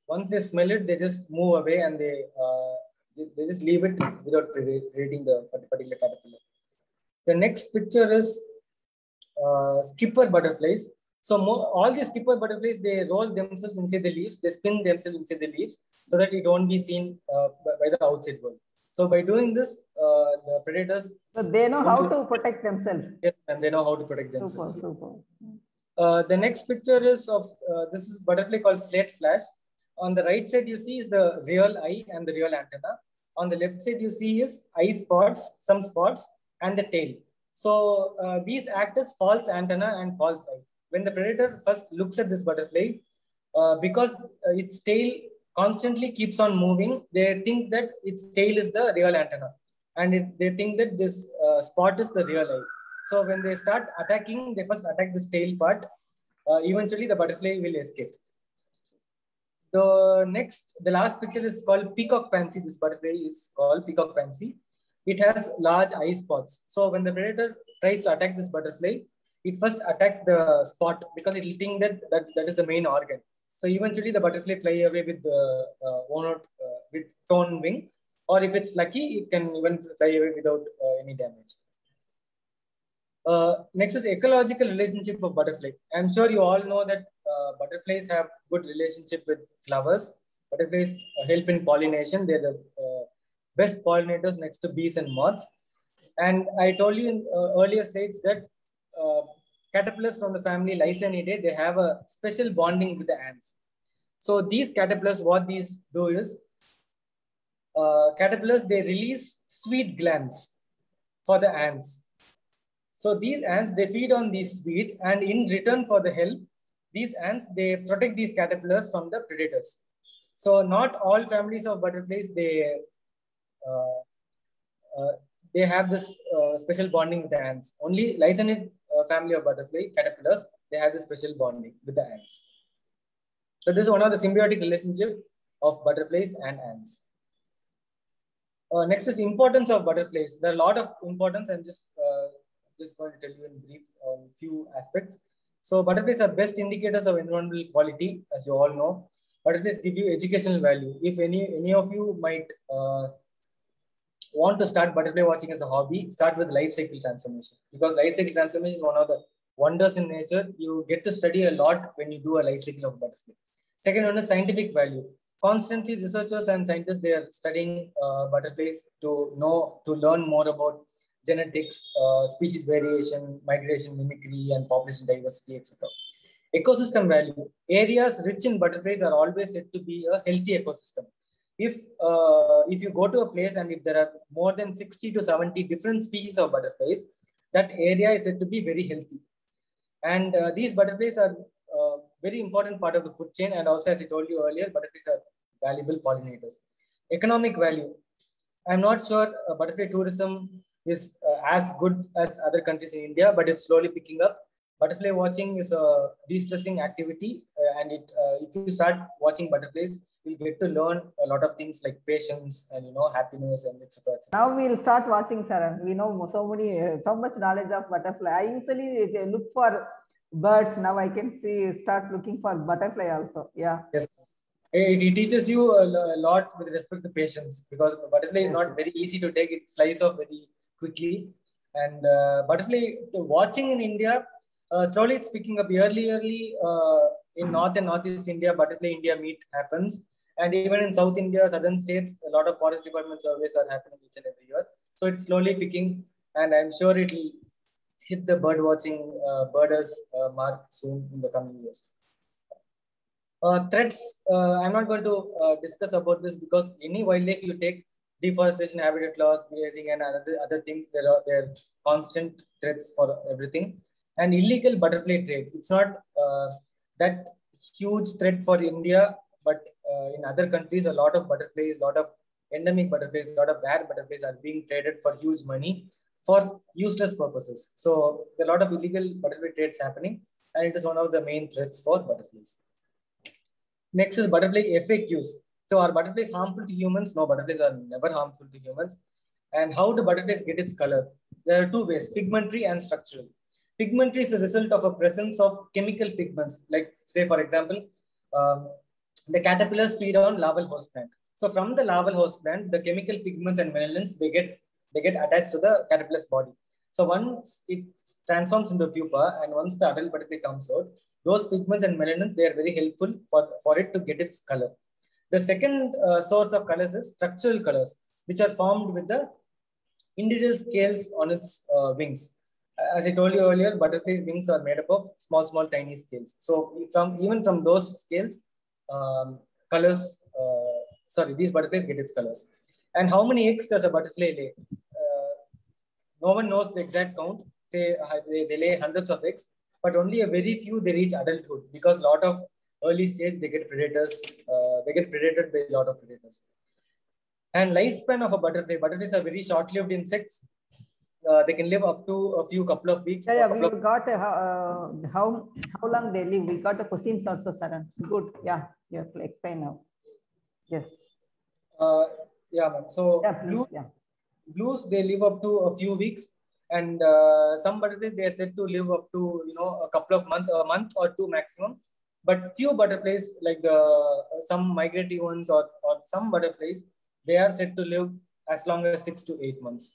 once they smell it, they just move away and they uh, they, they just leave it without predating the particular caterpillar. The next picture is uh, skipper butterflies. So more, all these skipper butterflies, they roll themselves inside the leaves, they spin themselves inside the leaves so that it won't be seen uh, by, by the outside world. So by doing this, uh, the predators. So they know how to protect themselves. Yes, and they know how to protect themselves. Super, super. Uh, the next picture is of uh, this is butterfly called slate flash. On the right side, you see is the real eye and the real antenna. On the left side, you see is eye spots, some spots, and the tail. So uh, these act as false antenna and false eye. When the predator first looks at this butterfly, uh, because uh, its tail constantly keeps on moving, they think that its tail is the real antenna. And it, they think that this uh, spot is the real eye. So when they start attacking, they first attack this tail part. Uh, eventually, the butterfly will escape. The next, the last picture is called peacock pansy. This butterfly is called peacock pansy. It has large eye spots. So when the predator tries to attack this butterfly, it first attacks the spot because it will think that, that that is the main organ. So eventually, the butterfly fly away with the uh, one or, uh, with torn wing, or if it's lucky, it can even fly away without uh, any damage. Uh, next is ecological relationship of butterfly. I'm sure you all know that uh, butterflies have good relationship with flowers. Butterflies uh, help in pollination. They're the uh, best pollinators next to bees and moths. And I told you in uh, earlier slides that uh, caterpillars from the family Lysanidae, they have a special bonding with the ants. So these caterpillars, what these do is, uh, caterpillars, they release sweet glands for the ants. So these ants, they feed on these sweet, and in return for the help, these ants, they protect these caterpillars from the predators. So not all families of butterflies, they uh, uh, they have this uh, special bonding with the ants. Only Lysanid uh, family of butterfly caterpillars, they have this special bonding with the ants. So this is one of the symbiotic relationship of butterflies and ants. Uh, next is importance of butterflies. There are a lot of importance. I'm just uh, just going to tell you in brief on um, few aspects. So butterflies are best indicators of environmental quality, as you all know. Butterflies give you educational value. If any any of you might uh, want to start butterfly watching as a hobby, start with life cycle transformation, because life cycle transformation is one of the wonders in nature. You get to study a lot when you do a life cycle of butterfly. Second one is scientific value. Constantly, researchers and scientists, they are studying uh, butterflies to know, to learn more about genetics, uh, species variation, migration, mimicry, and population diversity, et cetera. Ecosystem value. Areas rich in butterflies are always said to be a healthy ecosystem. If uh, if you go to a place and if there are more than sixty to seventy different species of butterflies, that area is said to be very healthy. And uh, these butterflies are uh, very important part of the food chain. And also, as I told you earlier, butterflies are valuable pollinators. Economic value. I'm not sure uh, butterfly tourism is uh, as good as other countries in India, but it's slowly picking up. Butterfly watching is a de-stressing activity, uh, and it uh, if you start watching butterflies, you'll get to learn a lot of things like patience and you know happiness and et cetera. Now we'll start watching, Saran. We know so many, uh, so much knowledge of butterfly. I usually look for birds. Now I can see start looking for butterfly also. Yeah. Yes. It, it teaches you a, a lot with respect to patience, because butterfly is not very easy to take. It flies off very quickly, and uh, butterfly watching in India. Uh, slowly it's picking up. Yearly, yearly uh, in North and Northeast India, Butterfly India meet happens. And even in South India, southern states, a lot of forest department surveys are happening each and every year. So it's slowly picking, and I'm sure it will hit the bird watching uh, birders uh, mark soon in the coming years. Uh, threats, uh, I'm not going to uh, discuss about this, because any wildlife you take, deforestation, habitat loss, grazing, and other, other things, there are, there are constant threats for everything. And illegal butterfly trade, it's not uh, that huge threat for India, but uh, in other countries, a lot of butterflies, a lot of endemic butterflies, a lot of rare butterflies are being traded for huge money for useless purposes. So there are a lot of illegal butterfly trades happening, and it is one of the main threats for butterflies. Next is butterfly F A Qs. So are butterflies harmful to humans? No, butterflies are never harmful to humans. And how do butterflies get its color? There are two ways, pigmentary and structural. Pigmentary is a result of a presence of chemical pigments. Like say, for example, um, the caterpillars feed on larval host plant. So from the larval host plant, the chemical pigments and melanins, they get, they get attached to the caterpillar's body. So once it transforms into pupa and once the adult butterfly comes out, those pigments and melanins, they are very helpful for, for it to get its color. The second uh, source of colors is structural colors, which are formed with the individual scales on its uh, wings. As I told you earlier, butterfly wings are made up of small, small, tiny scales. So from even from those scales, um, colors, uh, sorry, these butterflies get its colors. And how many eggs does a butterfly lay? Uh, no one knows the exact count. Say they, they lay hundreds of eggs, but only a very few they reach adulthood because a lot of early stage they get predators. Uh, they get predated by a lot of predators. And lifespan of a butterfly. Butterflies are very short-lived insects. Uh, they can live up to a few couple of weeks. Yeah, yeah we of... got uh, uh, how how long they live. We got the questions also, Saran. Good. Yeah, you have to explain now. Yes. Uh, yeah, ma'am. So yeah, please, blues, yeah. blues they live up to a few weeks, and uh, some butterflies they are said to live up to you know a couple of months, a month or two maximum. But few butterflies like the uh, some migratory ones or or some butterflies, they are said to live as long as six to eight months.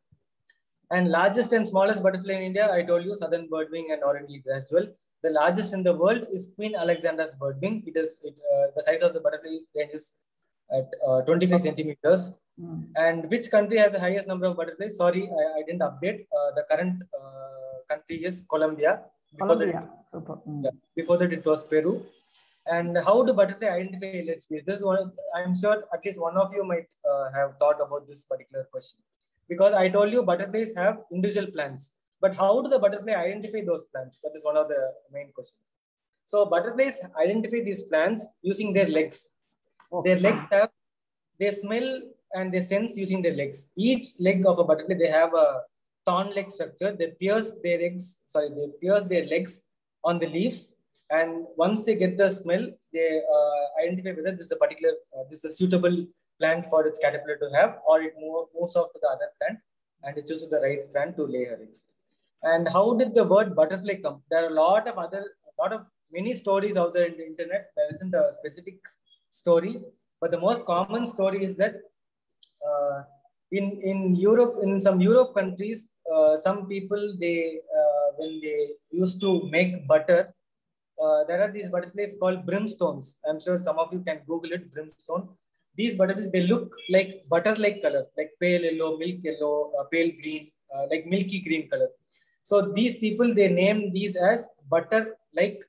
And largest and smallest butterfly in India, I told you, southern birdwing and orange-leaf grassjewel. The largest in the world is Queen Alexandra's birdwing. It is it, uh, the size of the butterfly ranges at uh, twenty-five centimeters. Mm. And which country has the highest number of butterflies? Sorry, I, I didn't update. Uh, the current uh, country is Colombia. Before Colombia. That, Super. Mm. yeah, before that, it was Peru. And how do butterfly identify alien species? This one, I'm sure at least one of you might uh, have thought about this particular question. Because I told you butterflies have individual plants. But how do the butterfly identify those plants? That is one of the main questions. So butterflies identify these plants using their legs. Okay. Their legs have, they smell and they sense using their legs. Each leg of a butterfly, they have a thorn leg structure. They pierce their legs, sorry, they pierce their legs on the leaves. And once they get the smell, they uh, identify whether this is a particular, uh, this is a suitable plant for its caterpillar to have, or it move, moves off to the other plant and it chooses the right plant to lay her eggs. And how did the word butterfly come? There are a lot of other, a lot of many stories out there in the internet. There isn't a specific story, but the most common story is that uh, in, in Europe, in some Europe countries, uh, some people, they, uh, when they used to make butter, uh, there are these butterflies called brimstones. I'm sure some of you can Google it, brimstone. These butterflies, they look like butter-like color, like pale yellow, milk yellow, uh, pale green, uh, like milky green color. So these people, they name these as butter-like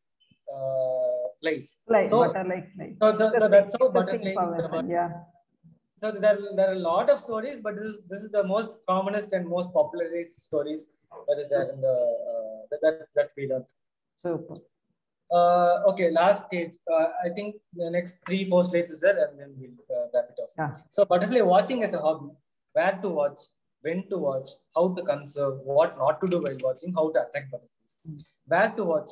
uh, flies. Like so, butter-like flies. So, so, so that's how butterfly. Yeah. So there, there are a lot of stories, but this is, this is the most commonest and most popularized stories that is there in the uh, that, that that we learned. Super. Uh, okay, last stage. Uh, I think the next three, four slides is there, and then we'll uh, wrap it off. Yeah. So, butterfly watching as a hobby: where to watch, when to watch, how to conserve, what not to do while watching, how to attract butterflies. Mm. Where to watch?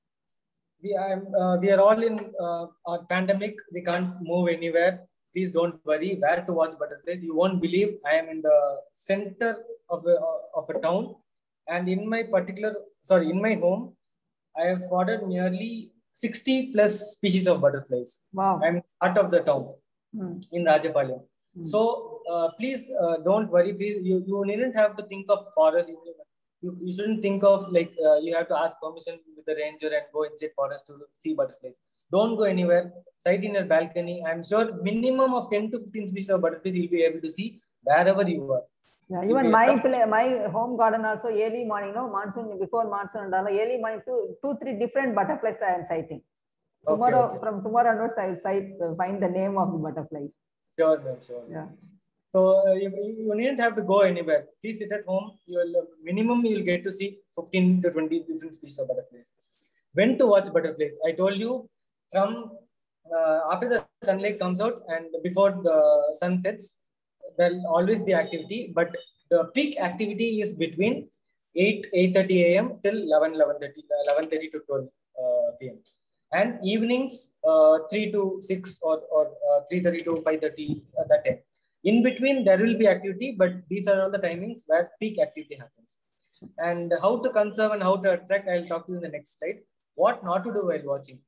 We are uh, we are all in uh, our pandemic. We can't move anywhere. Please don't worry. Where to watch butterflies? You won't believe. I am in the center of a of a town, and in my particular sorry in my home, I have spotted nearly sixty plus species of butterflies. Wow. I'm part of the town mm. in Rajapalayam. Mm. So uh, please uh, don't worry. Please, you, you needn't have to think of forest. You, you, you shouldn't think of like uh, you have to ask permission with the ranger and go inside forest to see butterflies. Don't go anywhere. Sit in your balcony. I'm sure minimum of ten to fifteen species of butterflies you'll be able to see wherever you are. Yeah, even my play, my home garden also early morning, no monsoon before monsoon, early morning two two three different butterflies I am sighting. Tomorrow okay, okay. From tomorrow onwards I will sight uh, find the name of the butterflies. Sure, ma'am, sure. Yeah. So uh, you, you needn't have to go anywhere. Please sit at home. You will uh, minimum you will get to see fifteen to twenty different species of butterflies. When to watch butterflies? I told you from uh, after the sunlight comes out and before the sun sets. There will always be activity, but the peak activity is between eight, eight thirty a m till eleven, eleven thirty to twelve uh, p m And evenings, uh, three to six or, or uh, three thirty to five thirty uh, that time. In between, there will be activity, but these are all the timings where peak activity happens. And how to conserve and how to attract, I'll talk to you in the next slide. What not to do while watching.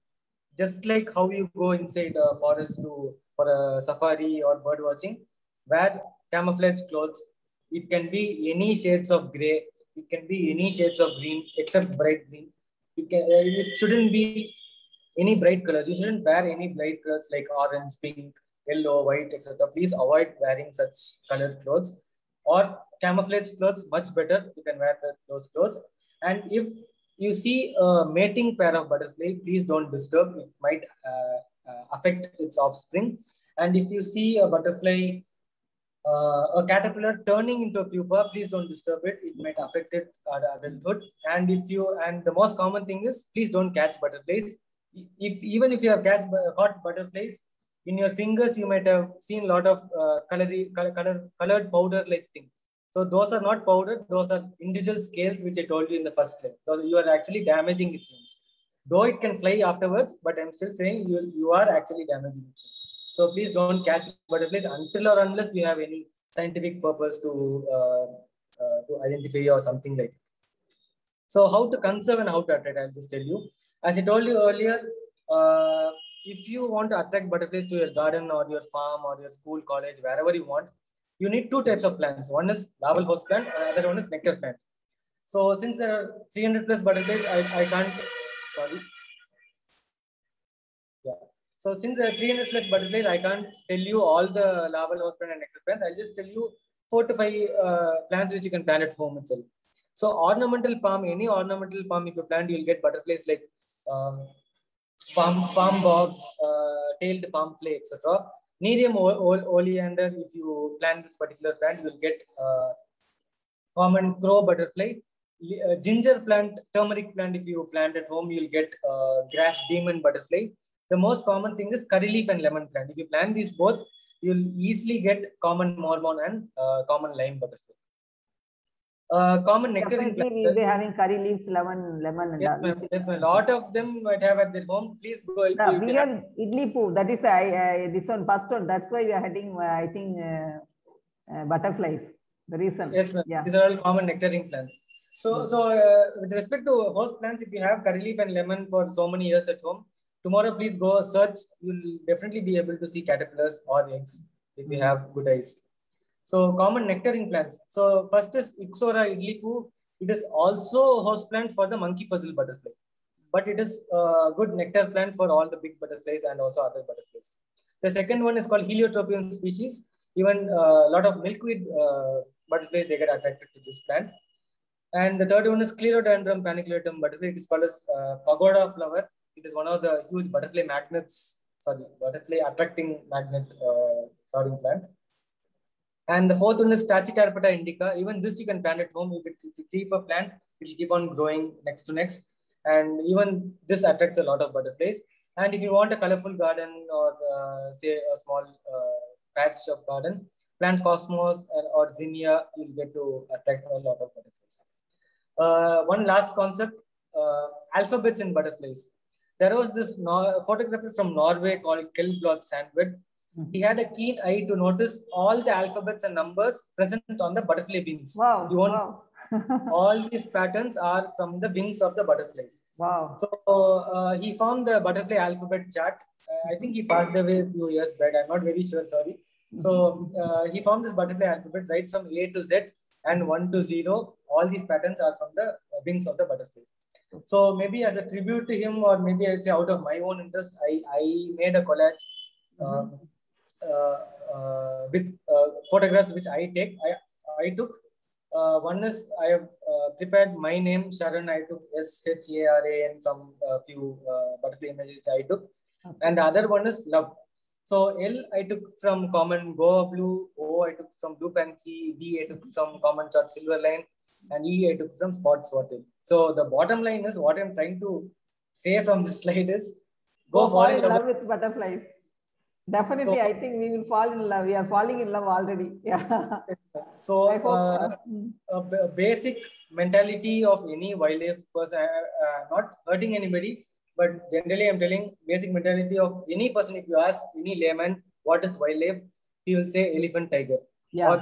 just like how you go inside a forest to for a safari or bird watching, wear camouflage clothes. It can be any shades of gray. It can be any shades of green except bright green. It can. Uh, it shouldn't be any bright colors. You shouldn't wear any bright colors like orange, pink, yellow, white, et cetera. Please avoid wearing such colored clothes. Or camouflage clothes, much better. You can wear the, those clothes. And if you see a mating pair of butterfly, please don't disturb. It might uh, uh, affect its offspring. And if you see a butterfly, uh, a caterpillar turning into a pupa, please don't disturb it. It might affect it at adulthood. And if you, and the most common thing is, please don't catch butterflies. If even if you have catch caught butterflies, in your fingers you might have seen a lot of uh, colory, color, color, colored powder like thing. So those are not powder, those are individual scales which I told you in the first step. So you are actually damaging its wings. Though it can fly afterwards, but I'm still saying you, you are actually damaging its wings. So please don't catch butterflies until or unless you have any scientific purpose to, uh, uh, to identify or something like that. So how to conserve and how to attract, I'll just tell you. As I told you earlier, uh, if you want to attract butterflies to your garden or your farm or your school, college, wherever you want, you need two types of plants. One is larval host plant, and other one is nectar plant. So since there are three hundred plus butterflies, I, I can't, sorry. Yeah. So since there are three hundred plus butterflies, I can't tell you all the larval host plant and nectar plants. I'll just tell you four to five uh, plants which you can plant at home itself. So ornamental palm, any ornamental palm, if you plant, you'll get butterflies like um, palm, palm bog, uh, tailed palm flea, et cetera. Nerium oleander, if you plant this particular plant, you'll get uh, common crow butterfly. Uh, ginger plant, turmeric plant, if you plant at home, you'll get uh, grass demon butterfly. The most common thing is curry leaf and lemon plant. If you plant these both, you'll easily get common mormon and uh, common lime butterfly. Uh, common nectaring Definitely, plant. we'll be having curry leaves, lemon, lemon, and Yes, all. ma'am. Yes, ma'am. A lot of them might have at their home. Please go if No, you, if we you have have. idli poo. That is I, I this one first one. That's why we are heading. Uh, I think uh, uh, butterflies. The reason. Yes, ma'am. Yeah. These are all common nectaring plants. So, so uh, with respect to host plants, if you have curry leaf and lemon for so many years at home, tomorrow please go search. You'll definitely be able to see caterpillars or eggs if you have good eyes. So common nectaring plants. So first is Ixora idlipu. It is also a host plant for the monkey puzzle butterfly, but it is a good nectar plant for all the big butterflies and also other butterflies. The second one is called Heliotropium species. Even a uh, lot of milkweed uh, butterflies, they get attracted to this plant. And the third one is Sclerodendron paniculatum butterfly. It is called as uh, pagoda flower. It is one of the huge butterfly magnets, sorry, butterfly attracting magnet uh, flowering plant. And the fourth one is Tachycarpata indica. Even this you can plant at home. If, it, if you keep a plant, it will keep on growing next to next. And even this attracts a lot of butterflies. And if you want a colorful garden or uh, say a small uh, patch of garden, plant Cosmos or Zinnia, you'll get to attract a lot of butterflies. Uh, one last concept, uh, alphabets in butterflies. There was this no photographer from Norway called Kjell Blood Sandwood. He had a keen eye to notice all the alphabets and numbers present on the butterfly wings. Wow. You want wow. all these patterns are from the wings of the butterflies. Wow. So uh, he found the butterfly alphabet chart. Uh, I think he passed away a few years back. I'm not very sure, sorry. So uh, he found this butterfly alphabet right from A to Z and one to zero. All these patterns are from the wings of the butterflies. So maybe as a tribute to him, or maybe I'd say out of my own interest, I, I made a collage uh, uh, uh, with uh, photographs which I take. I, I took. Uh, one is I have uh, prepared my name, Sharan. I took S H A R A N from a few uh, butterfly images I took. Okay. And the other one is love. So L I took from common Goa blue, O I took from blue pansy, V I took from common chart silver line, and E I took from spot swatted. So the bottom line is what I'm trying to say from this slide is go, go fall in love with butterflies. Definitely, so, I think we will fall in love. We are falling in love already. Yeah. So I hope, uh, a basic mentality of any wildlife person, uh, uh, not hurting anybody, but generally I'm telling basic mentality of any person. If you ask any layman what is wildlife, he will say elephant, tiger, yeah. or, or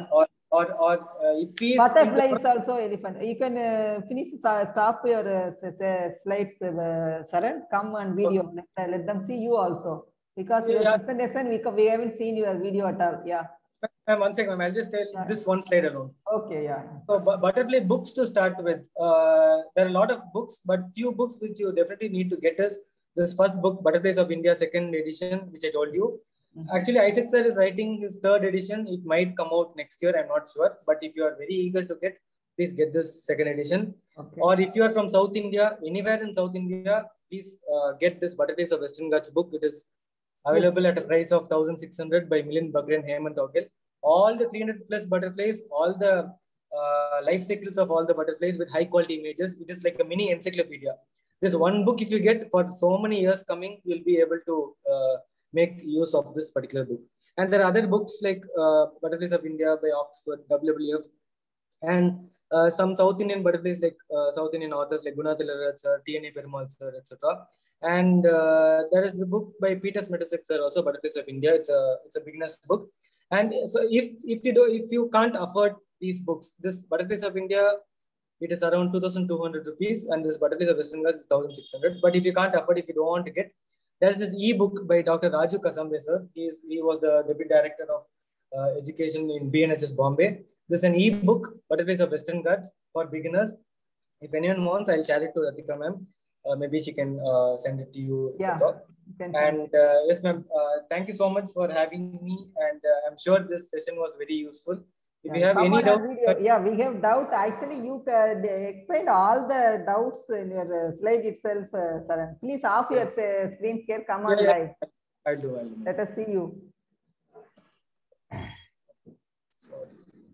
or or uh, if he is Butterfly into, is also elephant. You can uh, finish, uh, stop your uh, slides, uh, Saran. Come and video. okay. Let, uh, let them see you also. Because your Yeah. presentation, we, we haven't seen your video at all. Yeah. Ma'am, one second, ma'am. I'll just tell Yeah. this one slide alone. Okay, yeah. So Butterfly books to start with. Uh, there are a lot of books, but few books which you definitely need to get is this first book, Butterflies of India, second edition, which I told you. Mm-hmm. Actually, Isaac sir is writing his third edition. It might come out next year. I'm not sure. But if you are very eager to get, please get this second edition. Okay. Or if you are from South India, anywhere in South India, please uh, get this Butterflies of Western Ghats book. It is available yes. at a price of one thousand six hundred by Milind Bagre and Hemant Ogil. All the three hundred plus butterflies, all the uh, life cycles of all the butterflies with high quality images. It is like a mini encyclopedia. This one book, if you get for so many years coming, you'll be able to uh, make use of this particular book. And there are other books like uh, Butterflies of India by Oxford, W W F, and uh, some South Indian butterflies like uh, South Indian authors like Gunathila sir, T N A Perumal sir, et cetera. And uh, there is the book by Peter Smetasek sir, also Butterflies of India. It's a it's a beginner's book. And so if if you do if you can't afford these books, this Butterflies of India, it is around two thousand two hundred rupees, and this Butterflies of Western Ghats is one thousand six hundred. But if you can't afford, if you don't want to get, there's this e-book by Doctor Raju Kasambe sir. He is he was the deputy director of uh, education in B N H S Bombay. This is an e-book, Butterflies of Western Ghats for beginners. If anyone wants, I'll share it to Ratika ma'am. Uh, maybe she can uh, send it to you. Yeah. And uh, yes, ma'am. Uh, thank you so much for having me. And uh, I'm sure this session was very useful. If yeah, you have any doubt, yeah, we have doubt. Actually, you can explain all the doubts in your uh, slide itself, uh, Saran. Please off yeah. your uh, screen share. Come on yeah, live. I'll do. I'll do. Let us see you. Sorry.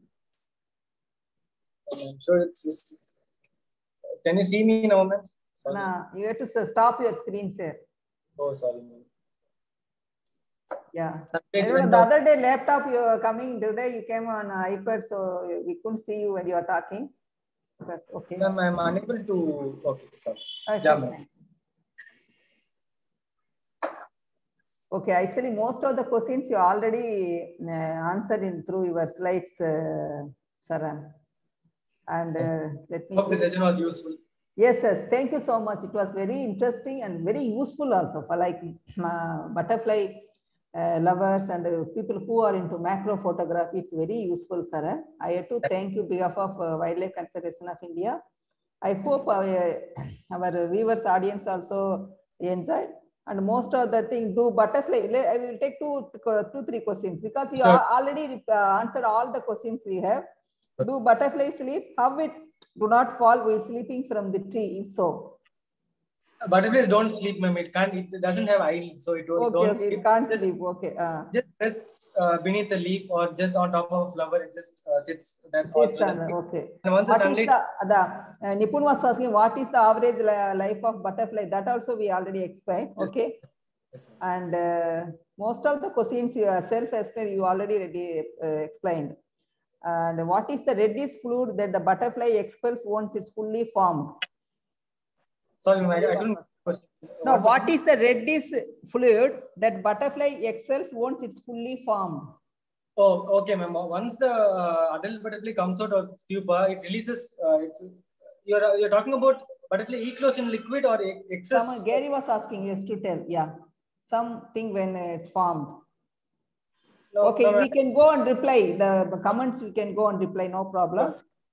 I'm sure it's just. Can you see me now, ma'am? No, you have to stop your screen share. Oh, sorry. Yeah. I don't know, the other day laptop you were coming, today you came on iPad, so we couldn't see you when you are talking. But okay. Ma'am, I'm unable to. Okay, sorry. Okay, yeah, ma'am. Okay, actually, most of the questions you already uh, answered in through your slides, uh, Saran. And uh, let me. Hope the session was useful. Yes, yes. Thank you so much. It was very interesting and very useful also for like uh, butterfly uh, lovers and uh, people who are into macro photography. It's very useful, sir. I have to thank you on behalf of uh, Wildlife Conservation of India. I hope our, our viewers audience also enjoyed. And most of the thing, do butterfly. I will take two, two, three questions because you sure. already uh, answered all the questions we have. Do butterfly sleep? How it do not fall while sleeping from the tree? If so, butterflies don't sleep, ma'am. It can't. It doesn't have eyelids, so it don't, okay, don't okay, sleep. It can't just, sleep. Okay. Uh. Just rests uh, beneath a leaf or just on top of a flower. It just uh, sits there. Sits under, okay. And once what the sunlight. The, the uh, Nipun was asking what is the average life of butterfly? That also we already explained. Okay. Yes, and uh, most of the questions you self-explained, you already ready, uh, explained. And what is the reddish fluid that the butterfly expels once it's fully formed? Sorry, I, I don't. No, what, what is the reddish fluid that butterfly expels once it's fully formed? Oh, okay, ma'am. Once the uh, adult butterfly comes out of pupa, it releases. Uh, it's you're you're talking about butterfly eclosion liquid or excess. Someone, Gary was asking us to tell. Yeah, something when it's formed. No, okay, no, we can go and reply the, the comments. We can go and reply, no problem.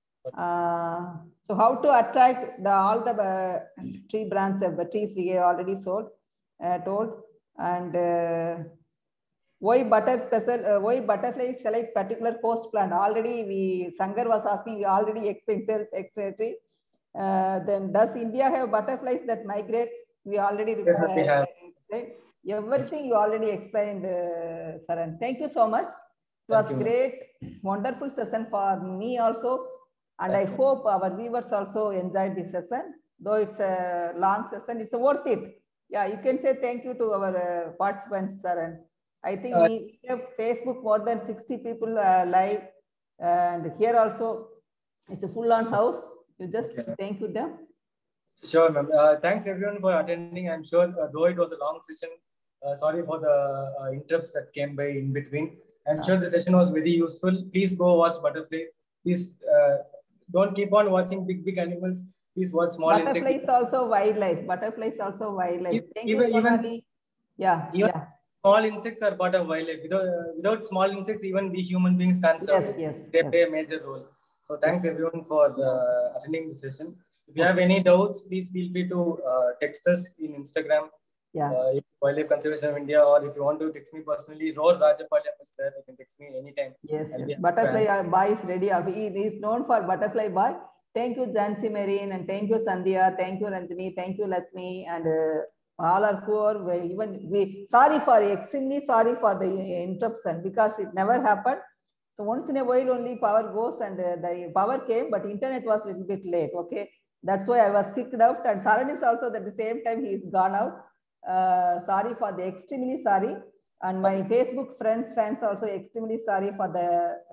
Uh, so, how to attract the all the uh, tree branches, the trees we already sold, uh, told, and uh, why butter special? Uh, why butterflies select particular host plant? Already, we Sangar was asking. We already explained self explanatory. Uh, then, does India have butterflies that migrate? We already yes, uh, we have. Right? Everything you already explained, uh, Saran. Thank you so much. It was great, wonderful session for me also. And Thank I you. hope our viewers also enjoyed this session. Though it's a long session, it's worth it. Yeah, you can say thank you to our uh, participants, Saran. I think uh, we have Facebook more than sixty people uh, live. And here also, it's a full-on house. You just okay. thank you them. Sure, ma'am. Uh, thanks everyone for attending. I'm sure, uh, though it was a long session, uh, sorry for the uh, interrupts that came by in between. I'm sure the session was very useful. Please go watch butterflies. Please uh, don't keep on watching big, big animals. Please watch small Butterflies insects. Butterflies also wildlife. Butterflies also wildlife. Thank even, you, Sonali. Yeah, even yeah. Small insects are part of wildlife. Without, uh, without small insects, even we human beings can't survive. Yes, yes, they yes. play a major role. So thanks yes. everyone for uh, attending the session. If you okay. have any doubts, please feel free to uh, text us in Instagram. Yeah. Uh, Wildlife Conservation of India, or if you want to text me personally, Roar Rajapalyam is there. You can text me anytime. Yes, yes. Butterfly Boy is ready. He is known for Butterfly Boy. Thank you, Jansi Marine, and thank you, Sandhya. Thank you, Ranjini. Thank you, Lakshmi, and uh, all are poor. Even we sorry for extremely sorry for the interruption because it never happened. So once in a while only power goes, and uh, the power came, but internet was a little bit late. Okay, that's why I was kicked out. And Saran is also at the same time he is gone out. Uh, sorry for the extremely sorry. And my Facebook friends, fans also extremely sorry for the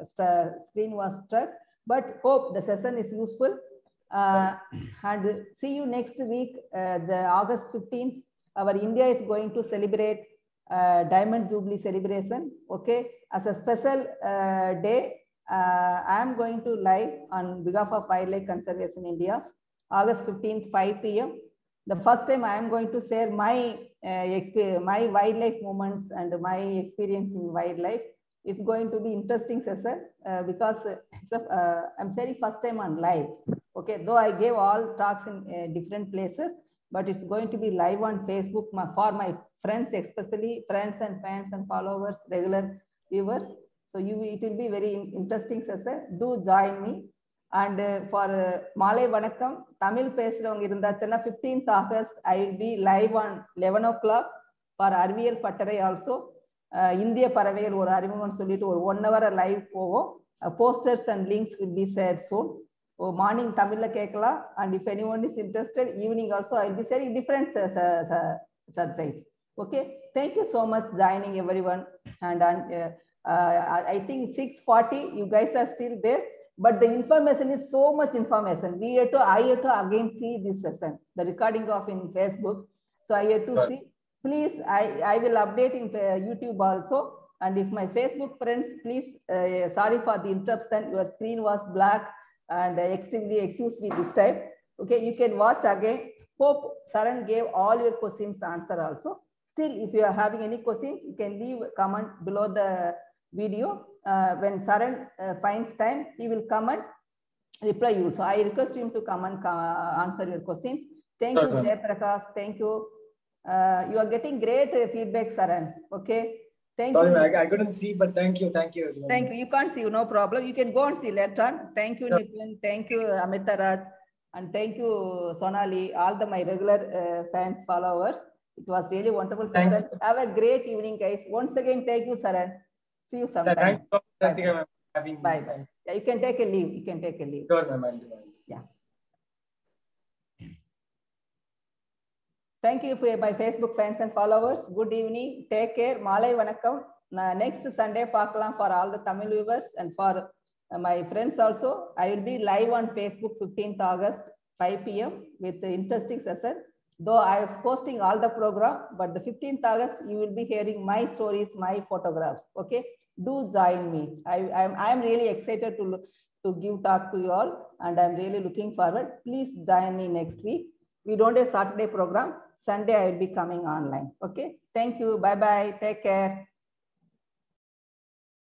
screen was struck, but hope the session is useful. Uh, and see you next week, uh, the August fifteenth. Our India is going to celebrate uh, Diamond Jubilee celebration. Okay, as a special uh, day, uh, I am going to live on behalf of Wildlife Conservation India, August fifteenth, five P M The first time I am going to share my uh, experience, my wildlife moments and my experience in wildlife. It's going to be interesting session uh, because uh, I'm sharing first time on live. Okay, though I gave all talks in uh, different places, but it's going to be live on Facebook for my friends, especially friends and fans and followers, regular viewers. So you, it will be very interesting session. Do join me. And uh, for uh, Malay Vanakkam, Tamil பேசுறவங்க இருந்தாச்சுன்னா fifteenth August, I will be live on eleven o'clock for அறிவியல் பட்டறை also. Uh, இந்திய பறவைகள் ஒரு அறிமுகம் சொல்லிட்டு ஒரு one hour live போவோம். Uh, posters and links will be shared soon. Oh, morning Tamil la கேட்கலாம். And if anyone is interested, evening also I will be sharing different uh, subjects. Okay, thank you so much joining everyone. And uh, uh, I think six forty, you guys are still there. But the information is so much information. We have to, I have to again see this session, the recording of in Facebook. So I have to right. see. Please, I, I will update in uh, YouTube also. And if my Facebook friends, please, uh, sorry for the interruption. Your screen was black and uh, extremely excuse me this time. Okay, you can watch again. Hope Saran gave all your questions answer also. Still, if you are having any questions, you can leave a comment below the video. Uh, when Saran uh, finds time, he will come and reply you. So I request him to come and uh, answer your questions. Thank you, Jay Prakash. Thank you. Uh, you are getting great uh, feedback, Saran. Okay. Thank Sorry, you. I, I couldn't see, but thank you. Thank you. Thank you. You can't see, no problem. You can go and see later on. Thank you, yeah. Nipun. Thank you, Amita Raj. And thank you, Sonali, all the my regular uh, fans, followers. It was really wonderful session. Have a great evening, guys. Once again, thank you, Saran. See you sometime. Thank you so much, bye, bye. Having bye, bye. Yeah, you can take a leave. You can take a leave. Sure, ma'am. Yeah. Thank you for my Facebook fans and followers. Good evening. Take care. Malay Vanakkam. Uh, next Sunday, Paakalam for all the Tamil viewers and for uh, my friends also. I will be live on Facebook fifteenth August, five P M with the interesting session. Though I was posting all the program, but the fifteenth August, you will be hearing my stories, my photographs. Okay. Do join me. I am I am really excited to look, to give talk to you all, and I'm really looking forward. Please join me next week. We don't have Saturday program. Sunday I will be coming online. Okay. Thank you. Bye bye. Take care.